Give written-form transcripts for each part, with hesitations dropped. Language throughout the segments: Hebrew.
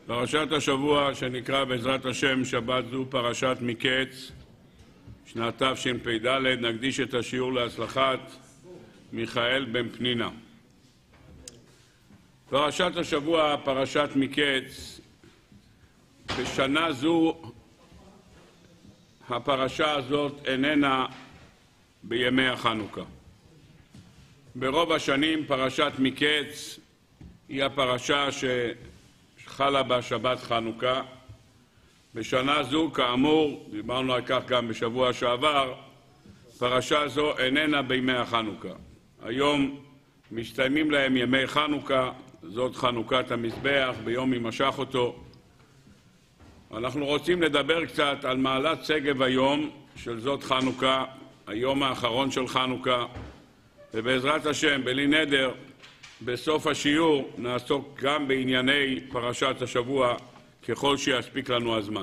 פרשת השבוע שנקרא בעזרת השם שבת זו פרשת מקץ, שנת תשפ"ד. נקדיש את השיעור להצלחת מיכאל בן פנינה. פרשת השבוע, פרשת מקץ, בשנה זו הפרשה הזאת איננה בימי החנוכה. ברוב השנים פרשת מקץ היא הפרשה שחלה בה שבת חנוכה. בשנה זו, כאמור, דיברנו על כך גם בשבוע שעבר, פרשה זו איננה בימי החנוכה. היום מסתיימים להם ימי חנוכה, זאת חנוכת המזבח, ביום יימשך אותו. אנחנו רוצים לדבר קצת על מעלת שגב היום של זאת חנוכה, היום האחרון של חנוכה, ובעזרת השם, בלי נדר, בסוף השיעור נעסוק גם בענייני פרשת השבוע ככל שיספיק לנו הזמן.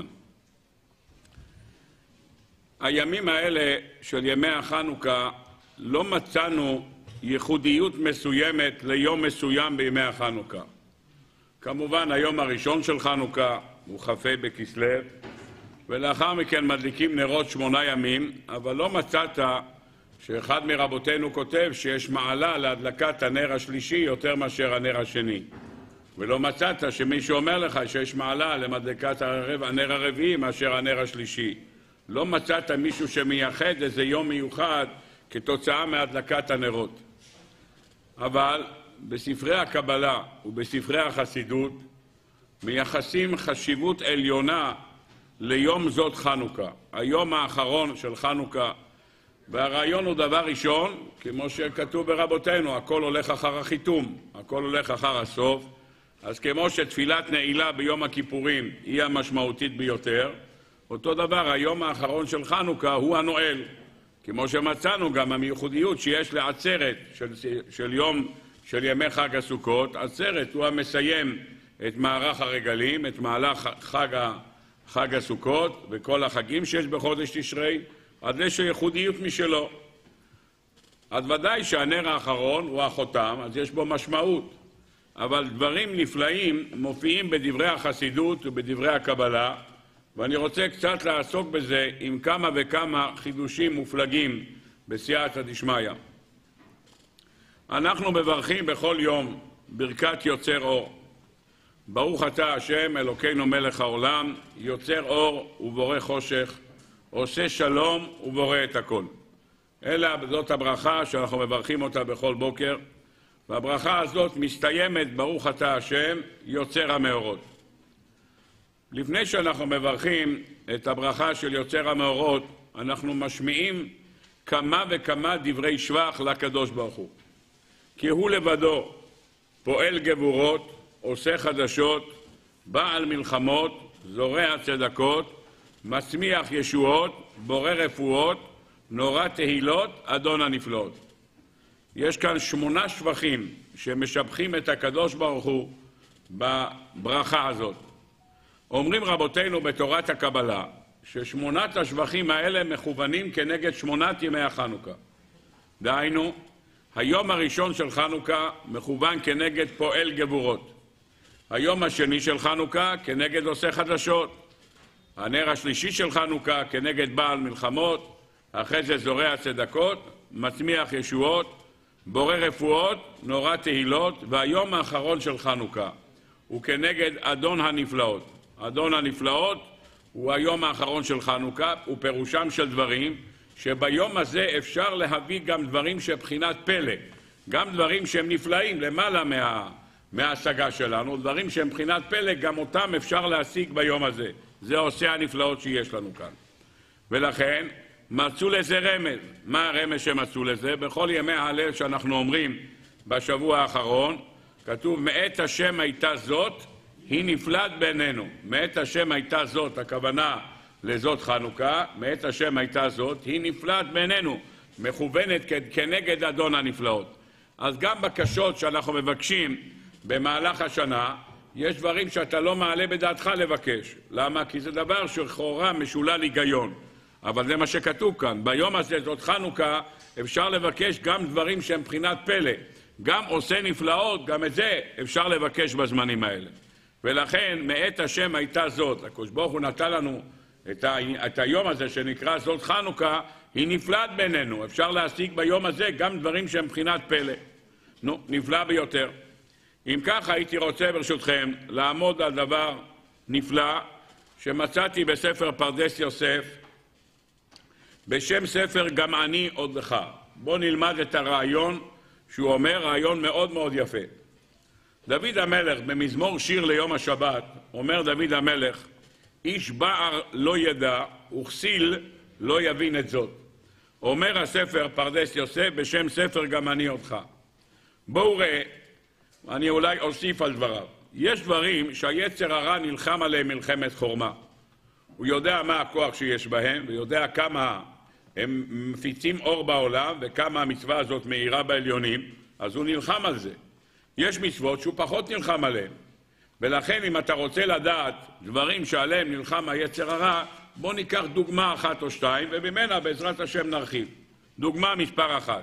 הימים האלה של ימי החנוכה לא מצאנו ייחודיות מסוימת ליום מסוים בימי החנוכה. כמובן היום הראשון של חנוכה הוא כ"ה בכסלו, ולאחר מכן מדליקים נרות 8 ימים, אבל לא מצאת שאחד מרבותינו כותב שיש מעלה להדלקת הנר השלישי יותר מאשר הנר השני. ולא מצאת שמישהו אומר לך שיש מעלה למדלקת הנר הרביעי מאשר הנר השלישי. לא מצאת מישהו שמייחד איזה יום מיוחד כתוצאה מהדלקת הנרות. אבל בספרי הקבלה ובספרי החסידות מייחסים חשיבות עליונה ליום זאת חנוכה, היום האחרון של חנוכה. והרעיון הוא דבר ראשון, כמו שכתוב ברבותינו, הכל הולך אחר החיתום, הכל הולך אחר הסוף. אז כמו שתפילת נעילה ביום הכיפורים היא המשמעותית ביותר, אותו דבר היום האחרון של חנוכה הוא הנועל. כמו שמצאנו גם המיוחדיות שיש לעצרת של ימי חג הסוכות. עצרת הוא המסיים את מערך הרגלים, את מהלך חג הסוכות וכל החגים שיש בחודש תשרי, אז יש ייחודיות משלו. אז ודאי שהנר האחרון הוא החותם, אז יש בו משמעות. אבל דברים נפלאים מופיעים בדברי החסידות ובדברי הקבלה, ואני רוצה קצת לעסוק בזה עם כמה וכמה חידושים מופלגים בסייעתא דשמיא. אנחנו מברכים בכל יום ברכת יוצר אור. ברוך אתה השם אלוקינו מלך העולם, יוצר אור ובורא חושך, עושה שלום ובורא את הכל. זאת הברכה שאנחנו מברכים אותה בכל בוקר, והברכה הזאת מסתיימת ברוך אתה השם יוצר המאורות. לפני שאנחנו מברכים את הברכה של יוצר המאורות, אנחנו משמיעים כמה וכמה דברי שבח לקדוש ברוך הוא. כי הוא לבדו פועל גבורות, עושה חדשות, בעל מלחמות, זורע צדקות, מצמיח ישועות, בורא רפואות, נורא תהילות, אדון הנפלאות. יש כאן 8 שבחים שמשבחים את הקדוש ברוך הוא בברכה הזאת. אומרים רבותינו בתורת הקבלה ש8 השבחים האלה מכוונים כנגד 8 ימי החנוכה. דהיינו, היום הראשון של חנוכה מכוון כנגד פועל גבורות. היום השני של חנוכה כנגד עושה חדשות. הנר השלישי של חנוכה כנגד בעל מלחמות, אחרי זה זורע צדקות, מצמיח ישועות, בורא רפואות, נורא תהילות, והיום האחרון של חנוכה הוא כנגד אדון הנפלאות. אדון הנפלאות הוא היום האחרון של חנוכה, הוא פירושם של דברים שביום הזה אפשר להביא גם דברים שבחינת פלא, גם דברים שהם נפלאים למעלה מההשגה שלנו, דברים שהם בחינת פלא, גם אותם אפשר להשיג ביום הזה. זה עושה הנפלאות שיש לנו כאן. ולכן מצאו לזה רמז. מה הרמז שמצאו לזה? בכל ימי ההלל שאנחנו אומרים בשבוע האחרון, כתוב מאת השם הייתה זאת, היא נפלאת בינינו. מאת השם הייתה זאת, הכוונה לזאת חנוכה, מאת השם הייתה זאת, היא נפלאת בינינו, מכוונת כנגד אדון הנפלאות. אז גם בקשות שאנחנו מבקשים במהלך השנה, יש דברים שאתה לא מעלה בדעתך לבקש. למה? כי זה דבר שכאורה משולל היגיון. אבל זה מה שכתוב כאן. ביום הזה, זאת חנוכה, אפשר לבקש גם דברים שהם מבחינת פלא. גם עושה נפלאות, גם את זה אפשר לבקש בזמנים האלה. ולכן מאת השם הייתה זאת. הקדוש ברוך הוא נתן לנו את היום הזה שנקרא זאת חנוכה, היא נפלאת בינינו. אפשר להשיג ביום הזה גם דברים שהם מבחינת פלא. נו, נפלא ביותר. אם כך הייתי רוצה ברשותכם לעמוד על דבר נפלא שמצאתי בספר פרדס יוסף, בשם ספר גם אני עוד לך. בואו נלמד את הרעיון שהוא אומר, רעיון מאוד מאוד יפה. דוד המלך במזמור שיר ליום השבת, אומר דוד המלך, איש בער לא ידע וכסיל לא יבין את זאת. אומר הספר פרדס יוסף בשם ספר גם אני אותך. בואו ראה, אני אולי אוסיף על דבריו. יש דברים שהיצר הרע נלחם עליהם מלחמת חורמה. הוא יודע מה הכוח שיש בהם, ויודע כמה הם מפיצים אור בעולם, וכמה המצווה הזאת מאירה בעליונים, אז הוא נלחם על זה. יש מצוות שהוא פחות נלחם עליהם. ולכן אם אתה רוצה לדעת דברים שעליהם נלחם היצר הרע, בוא ניקח דוגמה אחת או שתיים, ובמנה בעזרת השם נרחיב. דוגמה מספר אחת.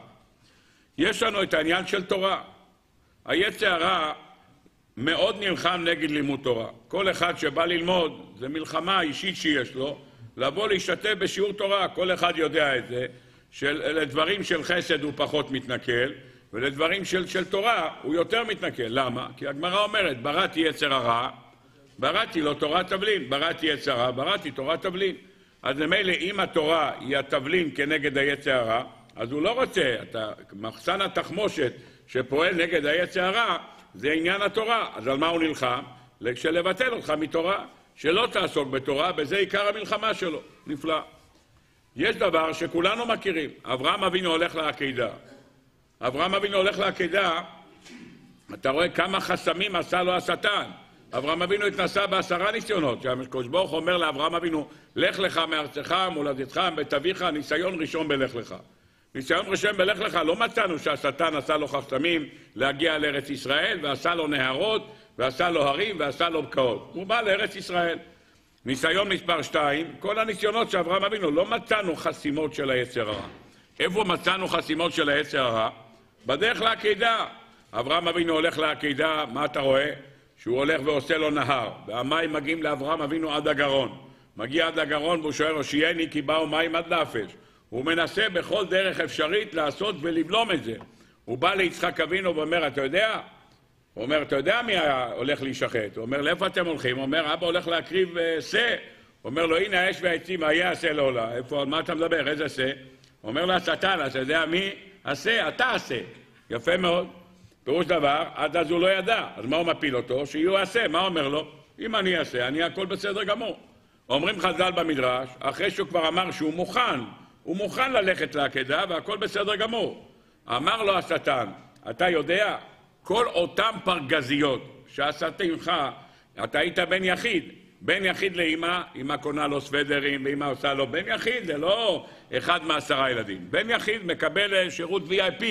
יש לנו את העניין של תורה. היצר הרע מאוד נלחם נגד לימוד תורה. כל אחד שבא ללמוד, זה מלחמה אישית שיש לו, לבוא להשתתף בשיעור תורה. כל אחד יודע את זה, שלדברים של חסד הוא פחות מתנכל, ולדברים של תורה הוא יותר מתנכל. למה? כי הגמרא אומרת, בראתי יצר הרע, בראתי לו תורה תבלין, בראתי יצר הרע, בראתי תורה תבלין. אז למילא אם התורה היא התבלין כנגד היצר הרע, אז הוא לא רוצה, מחסן התחמושת שפועל נגד היצר הרע, זה עניין התורה. אז על מה הוא נלחם? לבטל אותך מתורה, שלא תעסוק בתורה, בזה עיקר המלחמה שלו. נפלא. יש דבר שכולנו מכירים. אברהם אבינו הולך לעקדה. אברהם אבינו הולך לעקדה, אתה רואה כמה חסמים עשה לו השטן. אברהם אבינו התנסה ב10 ניסיונות, שהקדוש ברוך הוא אומר לאברהם אבינו, לך לך מארצך, מולדתך, מבית אביך, ניסיון ראשון בלך לך. ניסיון ראשון בלך לך, לא מצאנו שהשטן עשה לו חסמים להגיע לארץ ישראל, ועשה לו נהרות, ועשה לו הרים, ועשה לו בקעות. הוא בא לארץ ישראל. ניסיון מספר 2, כל הניסיונות שאברהם אבינו, לא מצאנו חסימות של היצר הרע. איפה מצאנו חסימות של היצר הרע? בדרך לעקדה. אברהם אבינו הולך לעקדה, מה אתה רואה? שהוא הולך ועושה לו נהר, והמים מגיעים לאברהם אבינו עד הגרון. מגיע עד הגרון והוא שואל, הושיעני כי באו מים עד לאפש. הוא מנסה בכל דרך אפשרית לעשות ולבלום את זה. הוא בא ליצחק אבינו ואומר, אתה יודע? הוא אומר, אתה יודע מי הולך להישחט? הוא אומר, לאיפה אתם הולכים? הוא אומר, אבא הולך להקריב שא. הוא אומר לו, הנה האש והעצים, היה השא לעולה. איפה, על מה אתה מדבר? איזה שא? הוא אומר לה, השטן, אתה יודע מי? השא, אתה השא. יפה מאוד. פירוש דבר, עד אז הוא לא ידע. אז מה הוא מפיל אותו? שיהיו השא. מה אומר לו? אם אני אעשה, אני הכל בסדר גמור. אומרים חז"ל במדרש, אחרי שהוא כבר אמר שהוא מוכן, הוא מוכן ללכת לעקדה והכל בסדר גמור. אמר לו השטן, אתה יודע, כל אותם פרגזיות שעשיתי ממך, אתה היית בן יחיד. בן יחיד לאמא, אמא קונה לו סוודרים ואמא עושה לו בן יחיד, זה לא אחד מ10 ילדים. בן יחיד מקבל שירות VIP.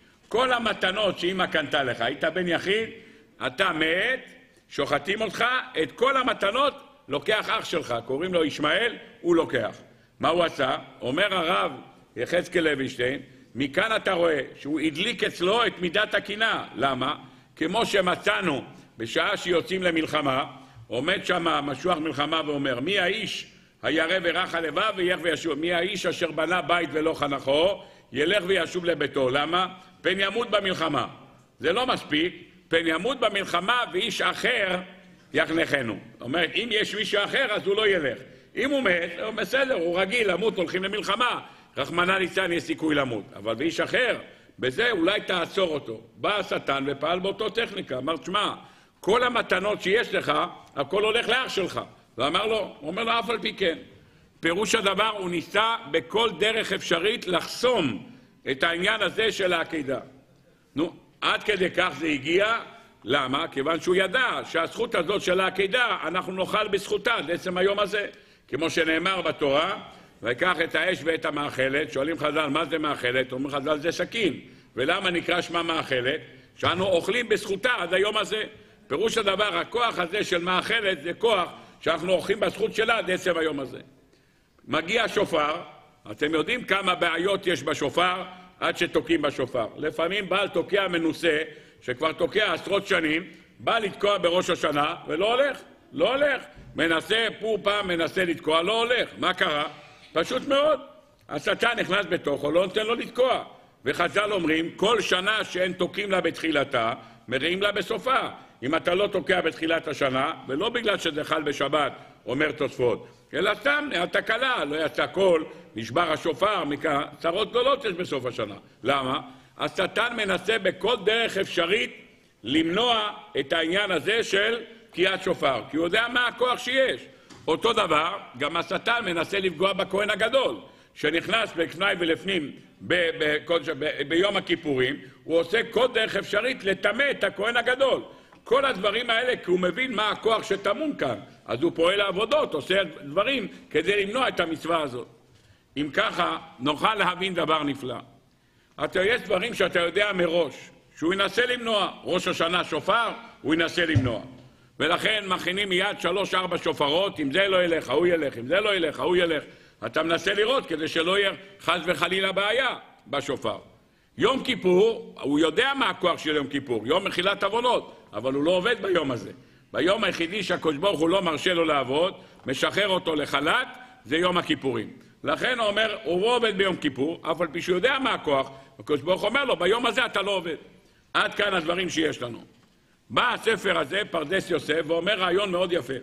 כל המתנות שאמא קנתה לך, היית בן יחיד, אתה מת, שוחטים אותך, את כל המתנות לוקח אח שלך, קוראים לו ישמעאל, הוא לוקח. מה הוא עשה? אומר הרב יחזקאל לוינשטיין, מכאן אתה רואה שהוא הדליק אצלו את מידת הקנאה. למה? כמו שמצאנו בשעה שיוצאים למלחמה, עומד שם משוח מלחמה ואומר, מי האיש הירא ורך הלבב וילך וישוב? מי האיש אשר בנה בית ולא חנכו, ילך וישוב לביתו. למה? פן ימות במלחמה. זה לא מספיק, פן ימות במלחמה ואיש אחר יחנכנו. אומרת, אם יש מישהו אחר אז הוא לא ילך. אם הוא מת, בסדר, הוא רגיל למות, הולכים למלחמה. רחמנא ליצלן יש סיכוי למות. אבל באיש אחר, בזה אולי תעצור אותו. בא השטן ופעל באותו טכניקה. אמר, תשמע, כל המתנות שיש לך, הכל הולך לאח שלך. ואמר לו, הוא אומר לו, אף על פי כן. פירוש הדבר, הוא ניסה בכל דרך אפשרית לחסום את העניין הזה של העקדה. נו, עד כדי כך זה הגיע. למה? כיוון שהוא ידע שהזכות הזאת של העקדה, אנחנו נאכל בזכותה, לעצם היום הזה. כמו שנאמר בתורה, ויקח את האש ואת המאכלת. שואלים חז"ל, מה זה מאכלת? אומרים חז"ל, זה סכין. ולמה נקרא שמה מאכלת? שאנו אוכלים בזכותה עד היום הזה. פירוש הדבר, הכוח הזה של מאכלת זה כוח שאנחנו אוכלים בזכות שלה עד עצם היום הזה. מגיע שופר, אתם יודעים כמה בעיות יש בשופר עד שתוקעים בשופר. לפעמים בעל תוקע מנוסה, שכבר תוקע עשרות שנים, בא לתקוע בראש השנה ולא הולך, לא הולך. מנסה, פעם מנסה לתקוע, לא הולך. מה קרה? פשוט מאוד. השטן נכנס בתוכו, לא נותן לו לתקוע. וחז"ל אומרים, כל שנה שאין תוקעים לה בתחילתה, מראים לה בסופה. אם אתה לא תוקע בתחילת השנה, ולא בגלל שזה חל בשבת, אומר תוספות, אלא סתם, התקלה, לא יצא קול, נשבר השופר, צרות גדולות יש בסוף השנה. למה? השטן מנסה בכל דרך אפשרית למנוע את העניין הזה של תקיעת שופר, כי הוא יודע מה הכוח שיש. אותו דבר, גם השטן מנסה לפגוע בכהן הגדול, שנכנס בפני ולפנים ביום הכיפורים, הוא עושה כל דרך אפשרית לטמא את הכהן הגדול. כל הדברים האלה, כי הוא מבין מה הכוח שטמון כאן, אז הוא פועל לעבודות, עושה דברים כדי למנוע את המצווה הזאת. אם ככה, נוכל להבין דבר נפלא. יש דברים שאתה יודע מראש, שהוא ינסה למנוע. ראש השנה שופר, הוא ינסה למנוע. ולכן מכינים מיד 3-4 שופרות, אם זה לא ילך, הוא ילך, אם זה לא ילך, הוא ילך. אתה מנסה לראות כדי שלא יהיה חס וחלילה בעיה בשופר. יום כיפור, הוא יודע מה הכוח של יום כיפור, יום מחילת עוונות, אבל הוא לא עובד ביום הזה. ביום היחידי שהקדוש ברוך הוא לא מרשה לו לעבוד, משחרר אותו לחל"ת, זה יום הכיפורים. לכן הוא אומר, הוא לא עובד ביום כיפור, אבל פי שהוא יודע מה הכוח, הקדוש ברוך הוא אומר לו, ביום הזה אתה לא עובד. עד כאן הדברים שיש לנו. בא הספר הזה, פרדס יוסף, ואומר רעיון מאוד יפה.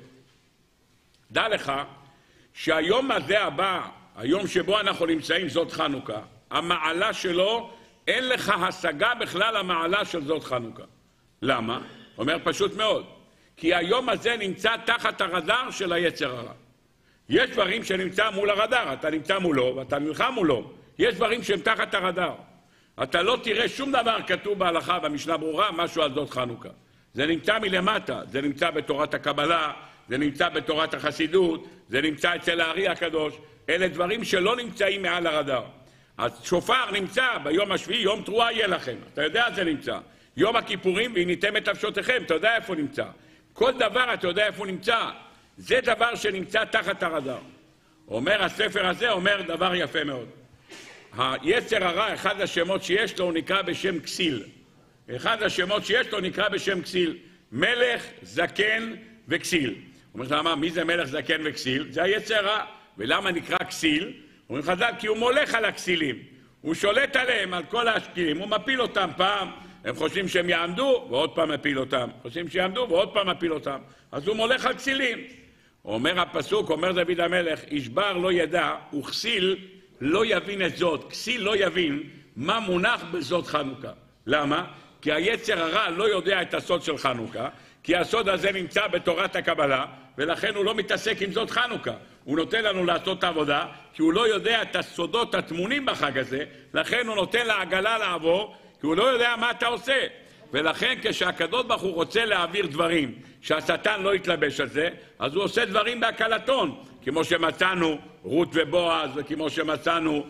דע לך שהיום הזה הבא, היום שבו אנחנו נמצאים, זאת חנוכה, המעלה שלו, אין לך השגה בכלל המעלה של זאת חנוכה. למה? אומר פשוט מאוד. כי היום הזה נמצא תחת הרדאר של היצר הרע. יש דברים שנמצא מול הרדאר, אתה נמצא מולו ואתה נלחם מולו. יש דברים שהם תחת הרדאר. אתה לא תראה שום דבר כתוב בהלכה במשנה ברורה, משהו על זאת חנוכה. זה נמצא מלמטה, זה נמצא בתורת הקבלה, זה נמצא בתורת החסידות, זה נמצא אצל הארי הקדוש. אלה דברים שלא נמצאים מעל הרדאר. אז שופר נמצא ביום השביעי, יום תרועה יהיה לכם. אתה יודע זה נמצא. יום הכיפורים והניתם את נפשותיכם, אתה יודע איפה נמצא. כל דבר אתה יודע איפה נמצא. זה דבר שנמצא תחת הרדאר. אומר הספר הזה, אומר דבר יפה מאוד. היצר הרע, אחד השמות שיש לו, הוא נקרא בשם כסיל. אחד השמות שיש לו נקרא בשם כסיל. מלך, זקן וכסיל. הוא אומר למה, מי זה מלך, זקן וכסיל? זה היצר רע. ולמה נקרא כסיל? אומרים חז"ל, כי הוא מולך על הכסילים. הוא שולט עליהם, על כל השקילים. הוא מפיל אותם פעם, הם חושבים שהם יעמדו, ועוד פעם מפיל אותם. חושבים שיעמדו, ועוד פעם מפיל אותם. אז הוא מולך על כסילים. אומר הפסוק, אומר דוד המלך, ישבר לא ידע, וכסיל לא יבין את זאת. כסיל לא יבין מה מונח בזאת חנוכה. למה? כי היצר הרע לא יודע את הסוד של חנוכה, כי הסוד הזה נמצא בתורת הקבלה, ולכן הוא לא מתעסק עם זאת חנוכה. הוא נותן לנו לעשות את העבודה, כי הוא לא יודע את הסודות הטמונים בחג הזה, לכן הוא נותן לעגלה לעבור, כי הוא לא יודע מה אתה עושה. ולכן כשהקדוש ברוך הוא רוצה להעביר דברים, שהשטן לא יתלבש על זה, אז הוא עושה דברים בהקלטון, כמו שמצאנו רות ובועז, וכמו שמצאנו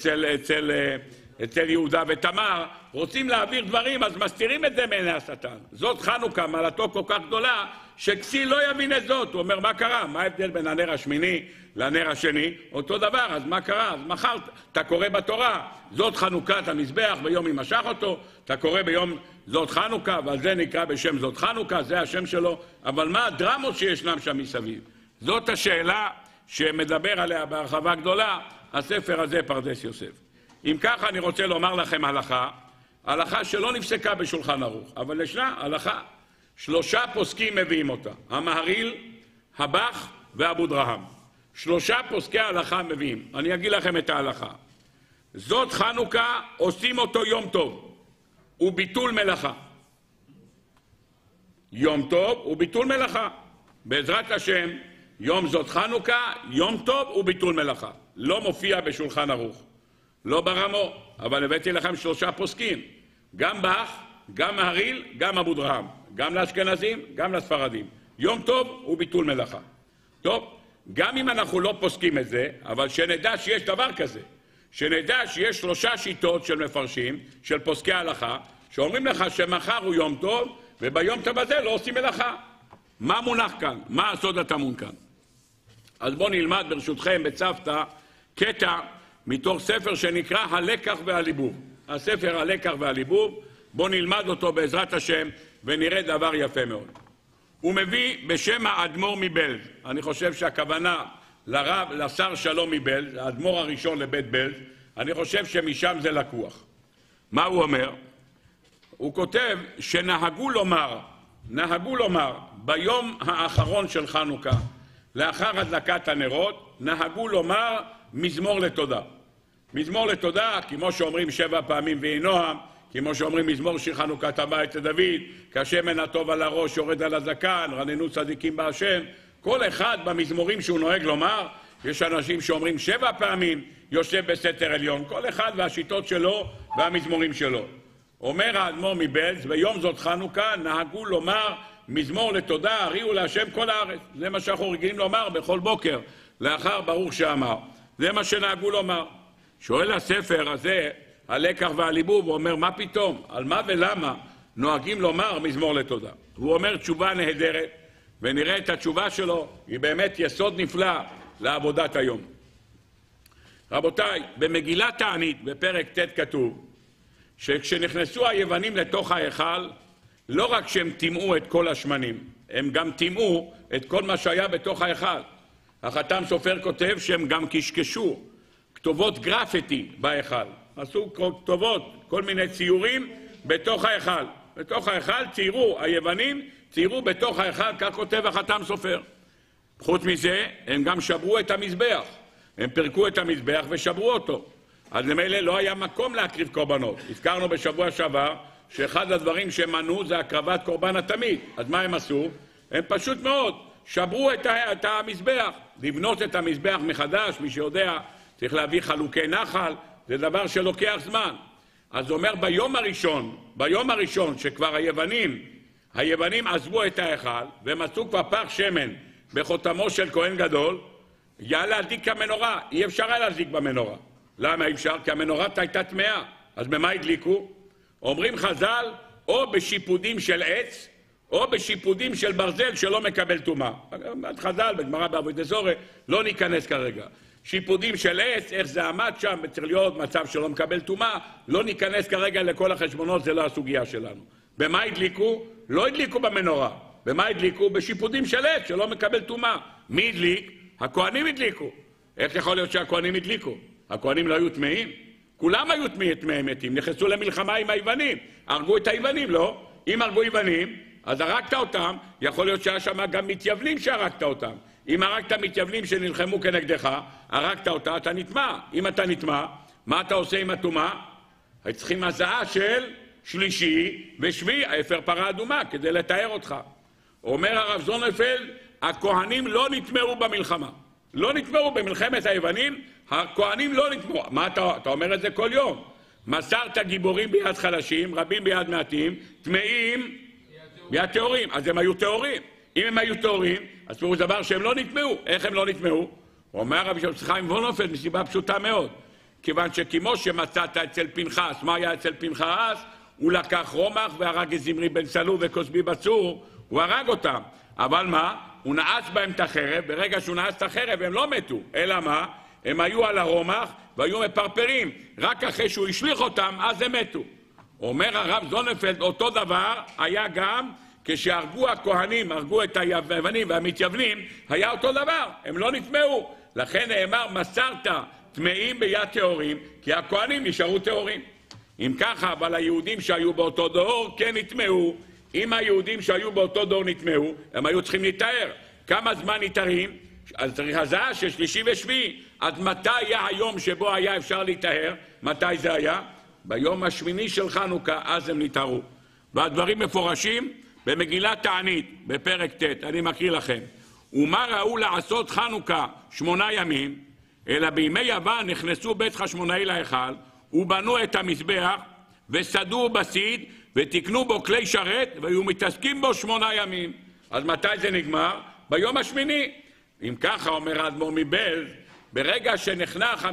אצל יהודה ותמר, רוצים להעביר דברים, אז מסתירים את זה מעיני השטן. זאת חנוכה, מעלתו כל כך גדולה, שכסיל לא יבין את זאת. הוא אומר, מה קרה? מה ההבדל בין הנר השמיני לנר השני? אותו דבר, אז מה קרה? אז מחר אתה קורא בתורה, זאת חנוכת המזבח, ביום ימשך אותו, אתה קורא ביום זאת חנוכה, ועל זה נקרא בשם זאת חנוכה, זה השם שלו, אבל מה הדרמות שישנם שם מסביב? זאת השאלה שמדבר עליה בהרחבה גדולה, הספר הזה פרדס יוסף. אם ככה אני רוצה לומר לכם הלכה שלא נפסקה בשולחן ערוך, אבל ישנה הלכה. 3 פוסקים מביאים אותה, המהרי"ל, הבח ואבו דרהם. 3 פוסקי ההלכה מביאים. אני אגיד לכם את ההלכה. זאת חנוכה עושים אותו יום טוב, וביטול מלאכה. יום טוב וביטול מלאכה. בעזרת השם, יום זאת חנוכה, יום טוב וביטול מלאכה. לא מופיע בשולחן ערוך. לא ברמו, אבל הבאתי לכם 3 פוסקים. גם בח, גם מהרי"ל, גם אבו דרהם. גם לאשכנזים, גם לספרדים. יום טוב וביטול מלאכה. טוב, גם אם אנחנו לא פוסקים את זה, אבל שנדע שיש דבר כזה. שנדע שיש 3 שיטות של מפרשים, של פוסקי ההלכה, שאומרים לך שמחר הוא יום טוב, וביום טוב הזה לא עושים מלאכה. מה מונח כאן? מה הסוד הטמון כאן? אז בואו נלמד ברשותכם בצוותא קטע מתוך ספר שנקרא הלקח והליבוב. הספר הלקח והליבוב, בואו נלמד אותו בעזרת השם ונראה דבר יפה מאוד. הוא מביא בשם האדמו"ר מבלז, אני חושב שהכוונה לשר שלום מבלז, האדמו"ר הראשון לבית בלז, אני חושב שמשם זה לקוח. מה הוא אומר? הוא כותב שנהגו לומר ביום האחרון של חנוכה, לאחר הדלקת הנרות, נהגו לומר מזמור לתודה. מזמור לתודה, כמו שאומרים 7 פעמים ויהי נועם, כמו שאומרים מזמור שיר חנוכת הבית לדוד, כשמן הטוב על הראש יורד על הזקן, רננו צדיקים בהשם. כל אחד במזמורים שהוא נוהג לומר, יש אנשים שאומרים 7 פעמים, יושב בסתר עליון, כל אחד והשיטות שלו והמזמורים שלו. אומר האדמו"ר מבלז, ביום זאת חנוכה נהגו לומר מזמור לתודה, הריעו להשם כל הארץ. זה מה שאנחנו רגילים לומר בכל בוקר, לאחר ברוך שאמר. זה מה שנהגו לומר. שואל הספר הזה, הלקח והליבוב, הוא אומר, מה פתאום? על מה ולמה נוהגים לומר מזמור לתודה? הוא אומר תשובה נהדרת, ונראה את התשובה שלו, היא באמת יסוד נפלא לעבודת היום. רבותיי, במגילת תענית, בפרק ט' כתוב, שכשנכנסו היוונים לתוך ההיכל, לא רק שהם טימאו את כל השמנים, הם גם טימאו את כל מה שהיה בתוך ההיכל. החתם סופר כותב שהם גם קשקשו כתובות גרפיטי בהיכל. עשו כתובות, כל מיני ציורים בתוך ההיכל. בתוך ההיכל ציירו, היוונים ציירו בתוך ההיכל, כך כותב החתם סופר. חוץ מזה, הם גם שברו את המזבח. הם פרקו את המזבח ושברו אותו. אז למילא לא היה מקום להקריב קורבנות. הזכרנו בשבוע שעבר שאחד הדברים שהם מנעו זה הקרבת קורבן התמיד. אז מה הם עשו? הם פשוט מאוד שברו את המזבח. לבנות את המזבח מחדש, מי שיודע, צריך להביא חלוקי נחל, זה דבר שלוקח זמן. אז הוא אומר ביום הראשון שכבר היוונים עזבו את ההיכל ומצאו כבר פח שמן בחותמו של כהן גדול, היה להדליק המנורה, אי אפשר היה להדליק במנורה. למה אי אפשר? כי המנורה הייתה טמאה. אז במה הדליקו? אומרים חז"ל, או בשיפודים של עץ, או בשיפודים של ברזל שלא מקבל טומאה. חז"ל, בגמרא בעבודת זוהר, לא ניכנס כרגע. שיפודים של עץ, איך זה עמד שם, צריך להיות מצב שלא מקבל טומאה, לא ניכנס כרגע לכל החשבונות, זה לא הסוגיה שלנו. במה הדליקו? לא הדליקו במנורה. במה הדליקו? בשיפודים של עץ שלא מקבל טומאה. מי הדליק? הכהנים הדליקו. איך יכול להיות שהכהנים הדליקו? הכהנים לא היו טמאים? כולם היו טמאים מתים, נכנסו למלחמה עם היוונים. הרגו את היוונים, לא? אם הרגו יוונים, אז הרגת אותם, יכול להיות שהיה שם גם מתייוונים שהרגת אותם. אם הרגת מתייוונים שנלחמו כנגדך, הרגת אותה, אתה נטמע. אם אתה נטמע, מה אתה עושה עם הטומאה? צריכים הזעה של שלישי ושביעי, האפר פרה אדומה, כדי לתאר אותך. אומר הרב זוננפלד, הכהנים לא נטמעו במלחמה. לא נטמעו במלחמת היוונים, הכהנים לא נטמעו. מה אתה אומר את זה כל יום? מסרת גיבורים ביד חלשים, רבים ביד מעטים, טמאים ביד טהורים. אז הם היו טהורים. אם הם היו טהורים, אז פירוש דבר שהם לא נטמעו. איך הם לא נטמעו? אומר הרב חיים וולנפלד מסיבה פשוטה מאוד. כיוון שכמו שמצאת אצל פנחס, מה היה אצל פנחס? הוא לקח רומח והרג את זמרי בן סלו וכוסבי בצור, הוא הרג אותם. אבל מה? הוא נעץ בהם את החרב, ברגע שהוא נעץ את החרב הם לא מתו. אלא מה? הם היו על הרומח והיו מפרפרים. רק אחרי שהוא השליך אותם, אז הם מתו. אומר הרב זוננפלד, אותו דבר היה גם כשהרגו הכהנים, הרגו את היוונים והמתייוונים, היה אותו דבר, הם לא נטמעו. לכן נאמר, מסרת טמאים ביד טהורים, כי הכהנים נשארו טהורים. אם ככה, אבל היהודים שהיו באותו דור כן נטמעו. אם היהודים שהיו באותו דור נטמעו, הם היו צריכים להתאר. כמה זמן נתארים? אז צריך הזעה של שלישי ושביעי. אז מתי היה היום שבו היה אפשר להתאר? מתי זה היה? ביום השמיני של חנוכה, אז הם נתארו. והדברים מפורשים במגילת תענית, בפרק ט', אני מקריא לכם. ומה ראו לעשות חנוכה 8 ימים, אלא בימי יוון נכנסו בית חשמונאי להיכל, ובנו את המזבח, וסדו בסיד, ותקנו בו כלי שרת, והיו מתעסקים בו 8 ימים. אז מתי זה נגמר? ביום השמיני. אם ככה, אומר האדמו"ר מבלז, ברגע שנחנך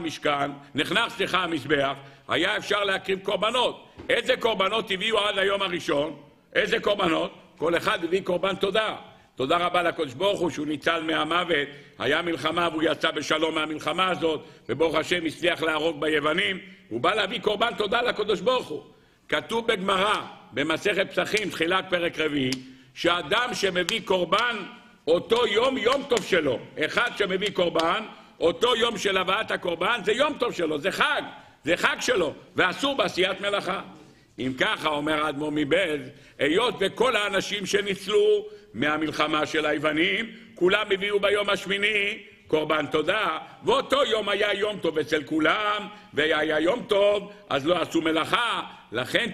המזבח, היה אפשר להקריב קורבנות. איזה קורבנות הביאו עד היום הראשון? איזה קורבנות? כל אחד הביא קורבן תודה. תודה רבה לקדוש ברוך הוא שהוא ניצל מהמוות, היה מלחמה והוא יצא בשלום מהמלחמה הזאת, וברוך השם הצליח להרוג ביוונים, הוא בא להביא קורבן תודה לקדוש ברוך הוא. כתוב בגמרא, במסכת פסחים, תחילת פרק רביעי, שאדם שמביא קורבן, אותו יום, יום טוב שלו. אחד שמביא קורבן, אותו יום של הבאת הקורבן, זה יום טוב שלו, זה חג. זה חג שלו, ואסור בעשיית מלאכה. אם ככה, אומר האדמו"ר מבעלז, היות וכל האנשים שניצלו מהמלחמה של היוונים, כולם הביאו ביום השמיני קורבן תודה, ואותו יום היה יום טוב אצל כולם, והיה יום טוב, אז לא עשו מלאכה. לכן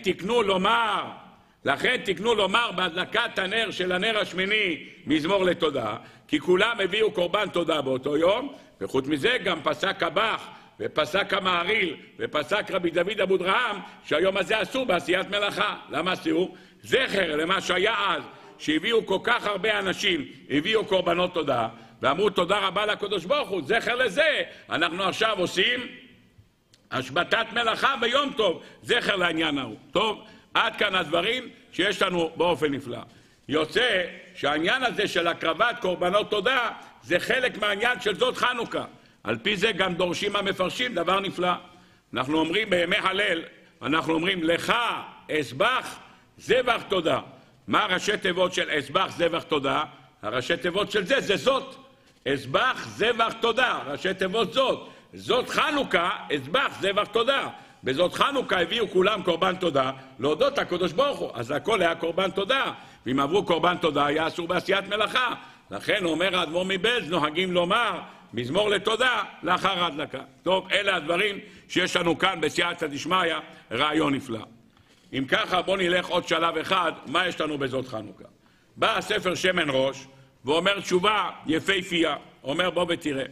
תקנו לומר בהדלקת הנר של הנר השמיני מזמור לתודה, כי כולם הביאו קורבן תודה באותו יום, וחוץ מזה גם פסק הבח, ופסק המעריל, ופסק רבי דוד אבודרהם, שהיום הזה אסור בעשיית מלאכה. למה אסור? זכר למה שהיה אז, שהביאו כל כך הרבה אנשים, הביאו קורבנות תודה, ואמרו תודה רבה לקדוש ברוך הוא, זכר לזה, אנחנו עכשיו עושים השבתת מלאכה ביום טוב, זכר לעניין ההוא. טוב, עד כאן הדברים שיש לנו באופן נפלא. יוצא שהעניין הזה של הקרבת קורבנות תודה, זה חלק מהעניין של זאת חנוכה. על פי זה גם דורשים המפרשים דבר נפלא. אנחנו אומרים בימי הלל, אנחנו אומרים לך אסבח זבח תודה. מה ראשי תיבות של אסבח זבח תודה? הראשי תיבות של זה זאת. אסבח זבח תודה, ראשי תיבות זאת. זאת חנוכה, אסבח זבח תודה. בזאת חנוכה הביאו כולם קורבן תודה, להודות הקדוש ברוך הוא. אז הכל היה קורבן תודה. ואם עברו קורבן תודה, היה אסור בעשיית מלאכה. לכן אומר האדמו"ר מבעלז, נוהגים לומר מזמור לתודה לאחר ההדלקה. טוב, אלה הדברים שיש לנו כאן בסייעתא דשמיא, רעיון נפלא. אם ככה, בוא נלך עוד שלב אחד, מה יש לנו בזאת חנוכה. בא הספר שמן ראש, ואומר תשובה יפהפייה, אומר בוא ותראה.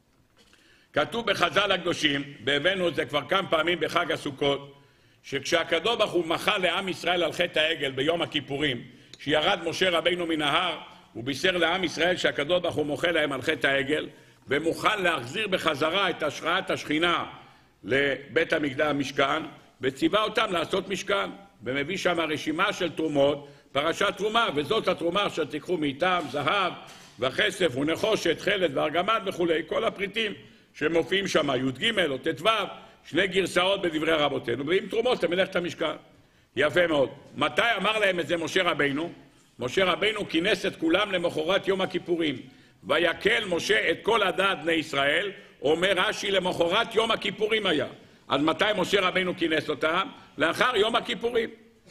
כתוב בחז"ל הקדושים, והבאנו את זה כבר כמה פעמים בחג הסוכות, שכשהקדוש ברוך הוא מחל לעם ישראל על חטא העגל ביום הכיפורים, שירד משה רבינו מן ההר, הוא בישר לעם ישראל שהקדוש ברוך הוא מוחל להם על חטא העגל, ומוכן להחזיר בחזרה את השראת השכינה לבית המקדש המשכן, וציווה אותם לעשות משכן, ומביא שם רשימה של תרומות, פרשת תרומה, וזאת התרומה שתיקחו מאיתם, זהב וכסף ונחושת, חלת וארגמן וכולי, כל הפריטים שמופיעים שם, י"ג או ט"ו, שני גרסאות בדברי רבותינו, ועם תרומות למלאכת המשכן. יפה מאוד. מתי אמר להם את זה משה רבינו? משה רבינו כינס את כולם למחרת יום הכיפורים. ויקל משה את כל עדת בני ישראל, אומר רש"י, למחרת יום הכיפורים היה. אז מתי משה רבינו כינס אותם? לאחר יום הכיפורים.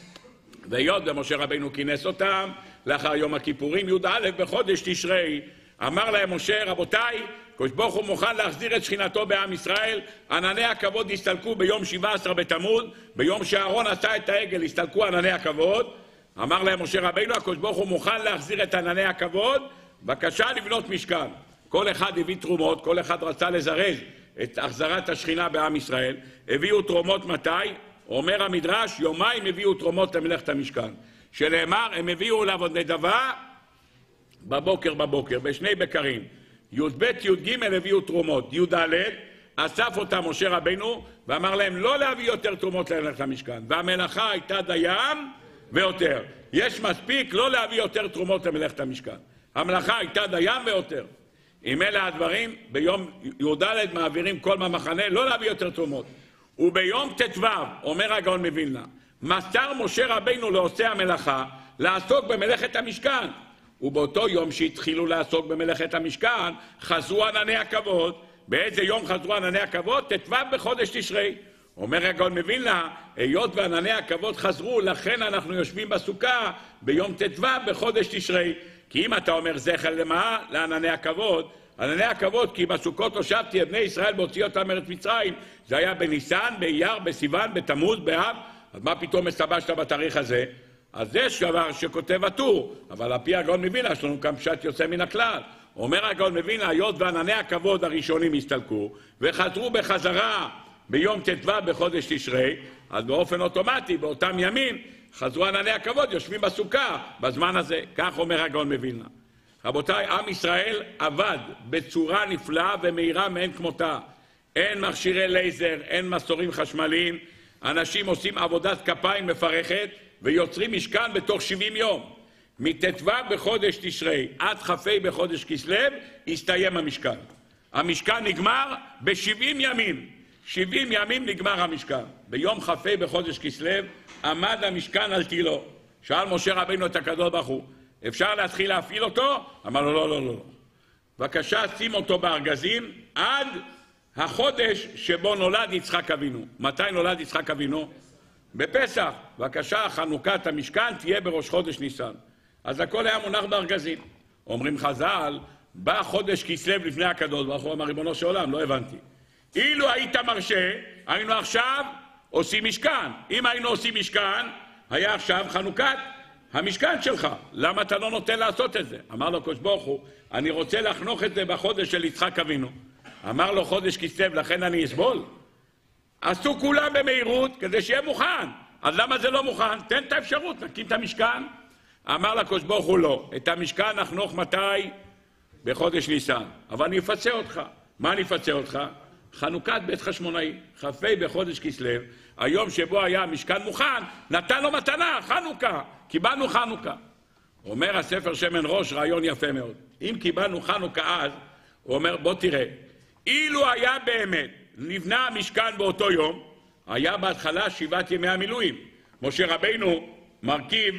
והיות ומשה רבינו כינס אותם, לאחר יום הכיפורים, י"א בחודש תשרי, אמר להם משה, רבותיי, הקדוש ברוך הוא מוכן להחזיר את שכינתו בעם ישראל, ענני הכבוד הסתלקו ביום 17 בתמוז, ביום שאהרון עשה את העגל הסתלקו ענני הכבוד. אמר להם משה רבינו, הקדוש ברוך הוא מוכן להחזיר את ענני הכבוד, בבקשה לבנות משכן. כל אחד הביא תרומות, כל אחד רצה לזרז את החזרת השכינה בעם ישראל. הביאו תרומות מתי? אומר המדרש, יומיים הביאו תרומות למלאכת המשכן. שנאמר, הם הביאו לעבוד נדבה בבוקר, בשני בקרים. י"ב י"ג הביאו תרומות. י"ד אסף אותם משה רבינו ואמר להם לא להביא יותר תרומות למלאכת המשכן. והמלאכה הייתה דיים ויותר. יש מספיק לא להביא יותר תרומות למלאכת המשכן. המלאכה הייתה דיים ויותר. עם אלה הדברים, ביום י"ד מעבירים כל מהמחנה לא להביא יותר תרומות. וביום ט"ו, אומר הגאון מווילנה, מסר משה רבינו לעושי המלאכה לעסוק במלאכת המשכן. ובאותו יום שהתחילו לעסוק במלאכת המשכן, חזרו ענני הכבוד. באיזה יום חזרו ענני הכבוד? ט"ו בחודש תשרי. אומר הגאון מווילנה, היות וענני הכבוד חזרו, לכן אנחנו יושבים בסוכה ביום ט"ו בחודש תשרי. כי אם אתה אומר זכר למה? לענני הכבוד. ענני הכבוד, כי בסוכות הושבתי את בני ישראל בהוציא אותם מארץ מצרים. זה היה בניסן, באייר, בסיוון, בתמוז, באב. אז מה פתאום מסתבשת בתאריך הזה? אז זה דבר שכותב הטור, אבל על פי הגאון מווילנה יש לנו כאן פשט יוצא מן הכלל. אומר הגאון מווילנה, היות וענני הכבוד הראשונים הסתלקו וחזרו בחזרה ביום ט"ו בחודש תשרי, אז באופן אוטומטי באותם ימים חזרו ענני הכבוד, יושבים בסוכה בזמן הזה. כך אומר הגאון מווילנה. רבותיי, עם ישראל עבד בצורה נפלאה ומהירה מאין כמותה. אין מכשירי לייזר, אין מסורים חשמליים, אנשים עושים עבודת כפיים מפרכת ויוצרים משכן בתוך 70 יום. מט"ו בחודש תשרי עד כ"ה בחודש כסלו הסתיים המשכן. המשכן נגמר ב70 ימים. 70 ימים נגמר המשכן. ביום כ"ה בחודש כסלו עמד המשכן על תילו. שאל משה רבינו את הקדוש ברוך הוא, אפשר להתחיל להפעיל אותו? אמר לו, לא, לא, לא. בבקשה, שים אותו בארגזים עד החודש שבו נולד יצחק אבינו. מתי נולד יצחק אבינו? בפסח. בבקשה, חנוכת המשכן תהיה בראש חודש ניסן. אז הכל היה מונח בארגזים. אומרים חז"ל, בא חודש כסלו לפני הקדוש ברוך הוא, אמר ריבונו של עולם, לא הבנתי. אילו היית מרשה, היינו עכשיו עושים משכן. אם היינו עושים משכן, היה עכשיו חנוכת המשכן שלך. למה אתה לא נותן לעשות את זה? אמר לו הקדוש ברוך הוא, אני רוצה לחנוך את זה בחודש של יצחק אבינו. אמר לו חודש כסלו, לכן אני אסבול. עשו כולם במהירות כדי שיהיה מוכן. אז למה זה לא מוכן? תן את האפשרות, נקים את המשכן. אמר לקדוש ברוך הוא לא. את המשכן נחנוך מתי? בחודש ניסן. אבל אני אפצה אותך. מה אני אפצה אותך? חנוכת בית חשמונאי, כ"ה בחודש כסלו, היום שבו היה המשכן מוכן, נתן לו מתנה, חנוכה. קיבלנו חנוכה. אומר הספר שמן ראש, רעיון יפה מאוד. אם קיבלנו חנוכה אז, הוא אומר, בוא תראה, אילו היה באמת נבנה המשכן באותו יום, היה בהתחלה 7 ימי המילואים. משה רבינו מרכיב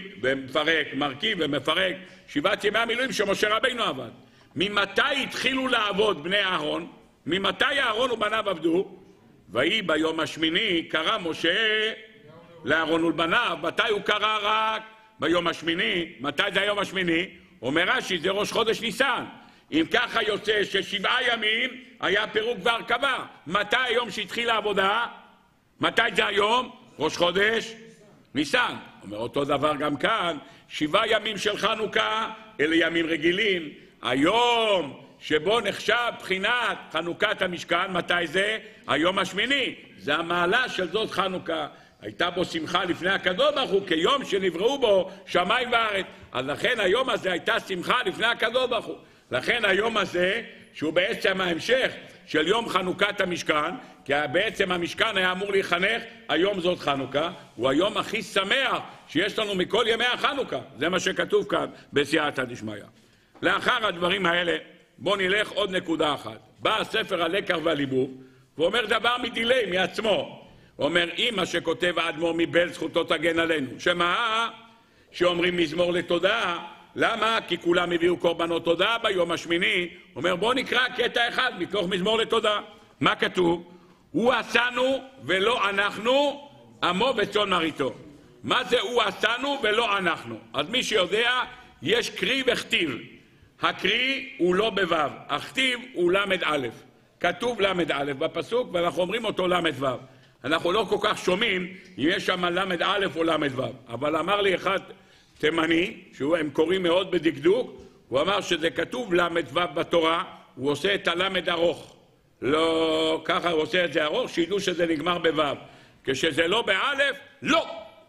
ומפרק 7 ימי המילואים שמשה רבינו עבד. ממתי התחילו לעבוד בני אהרון? ממתי אהרון ובניו עבדו? ויהי ביום השמיני קרא משה לאהרון ולבניו. מתי הוא קרא? רק ביום השמיני. מתי זה היום השמיני? אומר רש"י, זה ראש חודש ניסן. אם ככה יוצא ש7 ימים היה פירוק והרכבה. מתי היום שהתחיל העבודה? מתי זה היום? ראש חודש ניסן. אומר אותו דבר גם כאן, 7 ימים של חנוכה, אלה ימים רגילים. היום שבו נחשב בחינת חנוכת המשכן, מתי זה? היום השמיני. זה המעלה של זאת חנוכה. הייתה בו שמחה לפני הקדוש ברוך הוא, כיום שנבראו בו שמיים וארץ. אז לכן היום הזה הייתה שמחה לפני הקדוש ברוך הוא. לכן היום הזה, שהוא בעצם ההמשך של יום חנוכת המשכן, כי בעצם המשכן היה אמור להיחנך, היום זאת חנוכה, הוא היום הכי שמח שיש לנו מכל ימי החנוכה. זה מה שכתוב כאן בסייעתא דשמיא. לאחר הדברים האלה, בוא נלך עוד נקודה אחת. בא הספר הלקח והליבוב, ואומר דבר מדילי, מעצמו. אומר, אם מה שכותב האדמו"ר מבעלז זכותו תגן עלינו. שמה? שאומרים מזמור לתודה. למה? כי כולם הביאו קורבנות תודה ביום השמיני. אומר, בוא נקרא קטע אחד מתוך מזמור לתודה. מה כתוב? הוא עשנו ולא אנחנו, עמו וצאן מרעיתו. מה זה הוא עשנו ולא אנחנו? אז מי שיודע, יש קרי וכתיב. הקרי הוא לא בו', הכתיב הוא למד א'. כתוב למד א' בפסוק, ואנחנו אומרים אותו למד ו'. אנחנו לא כל כך שומעים אם יש שם למד א' או למד ו'. אבל אמר לי אחד תימני, שהם קוראים מאוד בדקדוק, הוא אמר שזה כתוב למד ו' בתורה, הוא עושה את הלמד ארוך. לא, ככה הוא עושה את זה ארוך, שידעו שזה נגמר בו'. כשזה לא באלף, לא.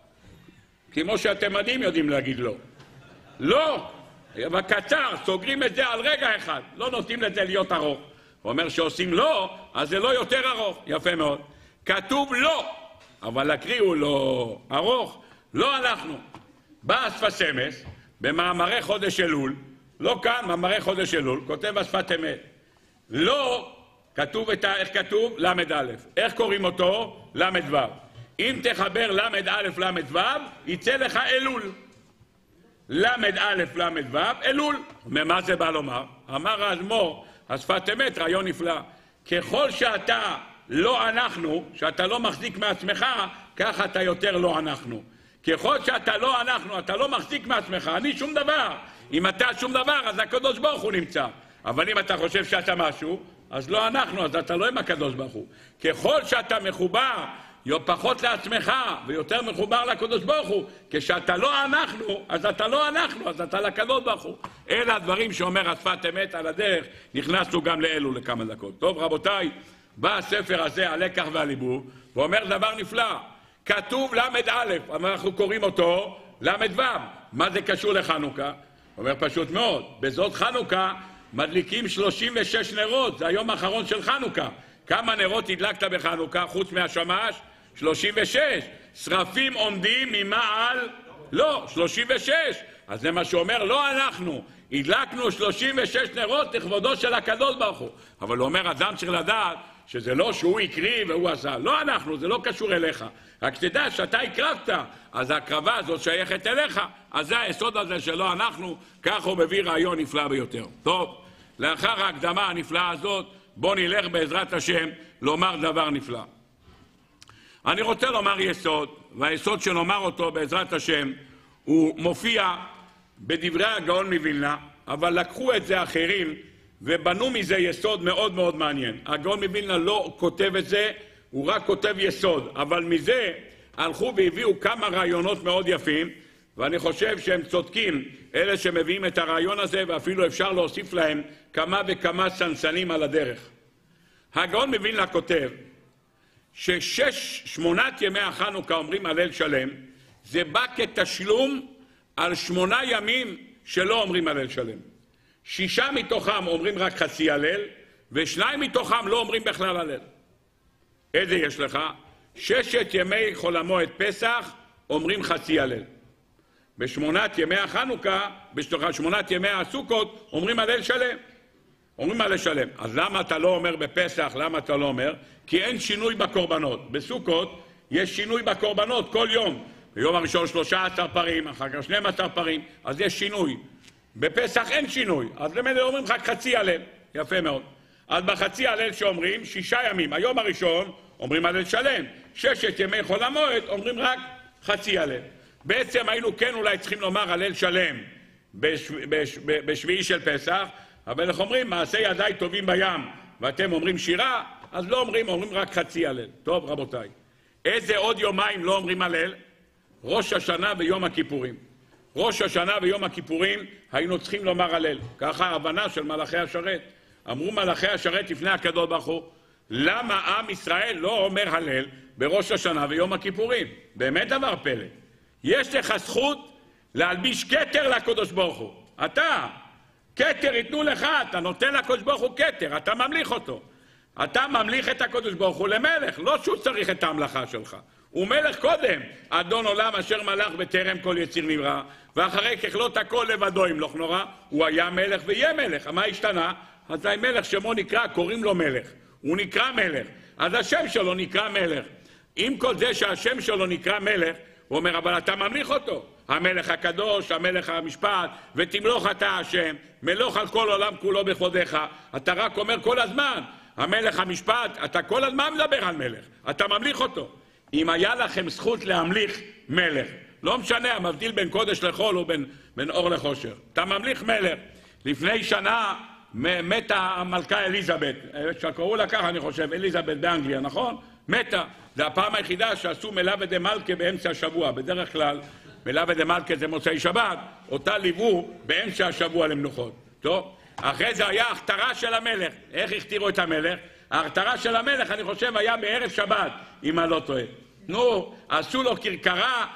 כמו שהתימנים יודעים להגיד לא. לא. בקצר, סוגרים את זה על רגע אחד, לא נותנים לזה להיות ארוך. הוא אומר שעושים לא, אז זה לא יותר ארוך. יפה מאוד. כתוב לא, אבל הקריא הוא לא ארוך. לא אנחנו. בא השפת אמס, במאמרי חודש אלול, לא כאן, מאמרי חודש אלול, כותב השפת אמת. לא, כתוב איך כתוב? למד א'. איך קוראים אותו? למד ו'. אם תחבר למד א' למד ו', יצא לך אלול. למד א' למד ו', אלול. מה זה בא לומר? אמר האדמו"ר, השפת אמת, רעיון נפלא. ככל שאתה לא אנחנו, שאתה לא מחזיק מעצמך, ככה אתה יותר לא אנחנו. ככל שאתה לא אנחנו, אתה לא מחזיק מעצמך, אני שום דבר. אם אתה שום דבר, אז הקדוש ברוך הוא נמצא. אבל אם אתה חושב שאתה משהו, אז לא אנחנו, אז אתה לא עם הקדוש ברוך הוא. ככל שאתה מחובר, פחות לעצמך, ויותר מחובר לקדוש ברוך הוא, כשאתה לא אנחנו, אז אתה לא אנחנו, אז אתה לקדוש ברוך הוא. אלה הדברים שאומר השפת אמת על הדרך, נכנסנו גם לאלו לכמה דקות. טוב רבותיי, בא הספר הזה, הלקח והליבוב, ואומר דבר נפלא. כתוב למד א', אבל אנחנו קוראים אותו למד ו'. מה זה קשור לחנוכה? אומר פשוט מאוד, בזאת חנוכה מדליקים 36 נרות, זה היום האחרון של חנוכה. כמה נרות הדלקת בחנוכה חוץ מהשמש? 36. שרפים עומדים ממעל? לא, 36. אז זה מה שאומר, לא אנחנו. הדלקנו 36 נרות לכבודו של הקדוש ברוך הוא. אבל הוא אומר, אדם צריך לדעת שזה לא שהוא הקריב והוא עשה. לא אנחנו, זה לא קשור אליך. רק תדע שאתה הקרבת, אז ההקרבה הזאת שייכת אליך. אז זה היסוד הזה שלא אנחנו, כך הוא מביא רעיון נפלא ביותר. טוב, לאחר ההקדמה הנפלאה הזאת, בוא נלך בעזרת השם לומר דבר נפלא. אני רוצה לומר יסוד, והיסוד שנאמר אותו בעזרת השם, הוא מופיע בדברי הגאון מווילנה, אבל לקחו את זה אחרים ובנו מזה יסוד מאוד מאוד מעניין. הגאון מווילנה לא כותב את זה, הוא רק כותב יסוד, אבל מזה הלכו והביאו כמה רעיונות מאוד יפים, ואני חושב שהם צודקים, אלה שמביאים את הרעיון הזה, ואפילו אפשר להוסיף להם כמה וכמה סנסנים על הדרך. הגאון מווילנה כותב שמונת ימי החנוכה אומרים הלל שלם, זה בא כתשלום על 8 ימים שלא אומרים הלל שלם. 6 מתוכם אומרים רק חצי הלל, ו2 מתוכם לא אומרים בכלל הלל. איזה יש לך? 6 ימי חול המועד פסח אומרים חצי הלל. בשמונת ימי החנוכה, בשמונת ימי הסוכות, אומרים הלל שלם. אומרים הלל שלם. אז למה אתה לא אומר בפסח? למה אתה לא אומר? כי אין שינוי בקורבנות. בסוכות יש שינוי בקורבנות כל יום. ביום הראשון 13 פרים, אחר כך 12 פרים, אז יש שינוי. בפסח אין שינוי, אז למעלה אומרים רק חצי הלל. יפה מאוד. אז בחצי הלל שאומרים 6 ימים. היום הראשון אומרים הלל שלם. 6 ימי חול המועד אומרים רק חצי הלל. בעצם היינו כן אולי צריכים לומר הלל שלם בשביעי של פסח, אבל אנחנו אומרים מעשה ידיי טובים בים ואתם אומרים שירה, אז לא אומרים, אומרים רק חצי הלל. טוב רבותיי, איזה עוד יומיים לא אומרים הלל? ראש השנה ויום הכיפורים. ראש השנה ויום הכיפורים היינו צריכים לומר הלל. ככה ההבנה של מלאכי השרת. אמרו מלאכי השרת לפני הקדוש ברוך הוא, למה עם ישראל לא אומר הלל בראש השנה ויום הכיפורים? באמת דבר פלא. יש לך זכות להלביש כתר לקדוש ברוך הוא. אתה, כתר ייתנו לך, אתה נותן לקדוש ברוך הוא כתר, אתה ממליך אותו. אתה ממליך את הקדוש ברוך הוא למלך, לא שהוא צריך את ההמלכה שלך. הוא מלך קודם, אדון עולם אשר מלך בטרם כל יציר נברא, ואחרי ככלות הכל לבדו ימלוך נורא, הוא היה מלך ויהיה מלך. מה השתנה? אז המלך שמו נקרא, קוראים לו מלך. הוא נקרא מלך, אז השם שלו נקרא מלך. עם כל זה שהשם שלו נקרא מלך, הוא אומר, אבל אתה ממליך אותו. המלך הקדוש, המלך המשפט, ותמלוך אתה השם, מלוך על כל עולם כולו בכבודך. אתה רק אומר כל הזמן, המלך המשפט, אתה כל הזמן מדבר על מלך, אתה ממליך אותו. אם היה לכם זכות להמליך מלך, לא משנה, המבדיל בין קודש לחול או בין אור לחושר. אתה ממליך מלך. לפני שנה מתה המלכה אליזבת, שקראו לה ככה אני חושב, אליזבת באנגליה, נכון? מתה. זה הפעם היחידה שעשו מלווה דה מלכה באמצע השבוע. בדרך כלל מלווה דה מלכה זה מוצאי שבת, אותה ליוו באמצע השבוע למנוחות. טוב, אחרי זה היה הכתרה של המלך. איך הכתירו את המלך? ההכתרה של המלך אני חושב היה בערב שבת, אם אני לא טועה. נו, עשו לו כרכרה,